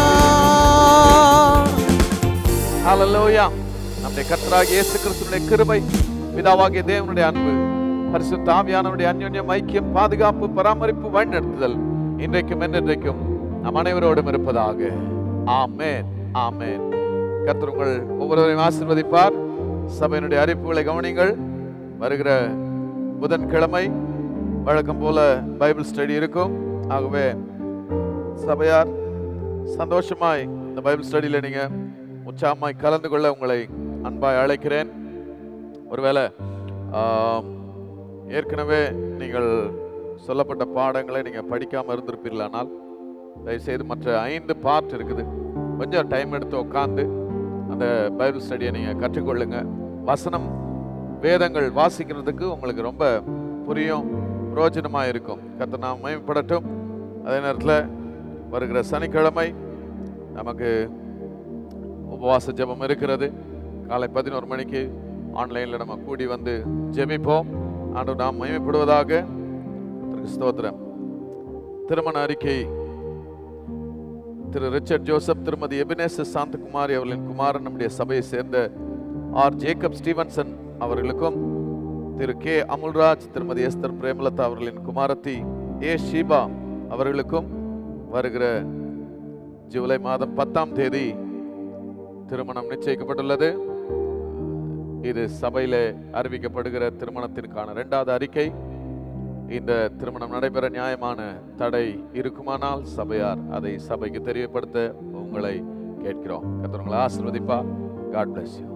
hallelujah. நம்முடைய கர்த்தராகிய இயேசு கிறிஸ்துவினுடைய கிருபை, பிதாவாகிய தேவனுடைய அன்பு, பரிசுத்த ஆவியானவருடைய அன்யோன்யம், ஐக்கியம், பாதுகாப்பு, பராமரிப்பு, வழிநடத்துதல் இன்றைக்கும் என்றென்றைக்கும் நம் அனைவரோடும் இருப்பதாக. ஆமென், ஆமென். கர்த்தர் உங்கள் ஒவ்வொருவரையும் ஆசீர்வதிப்பார். சபையினுடைய அறிவிப்புகளை கவனிங்கள். வருகிற புதன்கிழமை வழக்கம் போல பைபிள் ஸ்டடி இருக்கும். ஆகவே சபையார் சந்தோஷமாய் இந்த பைபிள் ஸ்டடியில் நீங்க உற்சாகமாய் கலந்து கொள்ள உங்களை அன்பாய் அழைக்கிறேன். ஒருவேளை ஏற்கனவே நீங்கள் சொல்லப்பட்ட பாடங்களை நீங்கள் படிக்காமல் இருந்திருப்பீர்களானால் தயவுசெய்து மற்ற ஐந்து பார்ட் இருக்குது, கொஞ்சம் டைம் எடுத்து உட்காந்து அந்த பைபிள் ஸ்டடியை நீங்கள் கற்றுக்கொள்ளுங்க. வசனம் வேதங்கள் வாசிக்கிறதுக்கு உங்களுக்கு ரொம்ப புரியும், பிரயோஜனமாக இருக்கும். கர்த்தர் நாம் மகிமைப்படட்டும். அதே நேரத்தில் வருகிற சனிக்கிழமை நமக்கு உபவாச ஜெபம் இருக்கிறது. காலை பதினோரு மணிக்கு ஆன்லைனில் நம்ம கூடி வந்து ஜெபிப்போம். ஆண்டவர் நாம் மகிமைப்படுவதாக. ஸ்தோத்திரம். திருமண அறிக்கை திரு ரிச்சர்ட் ஜோசப், திருமதி எபினேசர் சாந்தகுமாரி அவர்களின் குமாரன், நம்முடைய சபையை சேர்ந்த ஆர் ஜேக்கப் ஸ்டீவன்சன் அவர்களுக்கும், திரு கே அமுல்ராஜ், திருமதி எஸ்தர் பிரேமலதா அவர்களின் குமாரத்தி ஏ ஷீபா அவர்களுக்கும் வருகிற ஜூலை மாதம் பத்தாம் தேதி திருமணம் நிச்சயிக்கப்பட்டுள்ளது. இது சபையிலே அறிவிக்கப்படுகிற திருமணத்திற்கான இரண்டாவது அறிக்கை. இந்த திருமணம் நடைபெற நியாயமான தடை இருக்குமானால் சபையார் அதை சபைக்கு தெரியப்படுத்த உங்களை கேட்கிறோம். கர்த்தர் உங்களை ஆசீர்வதிப்பார். God bless you.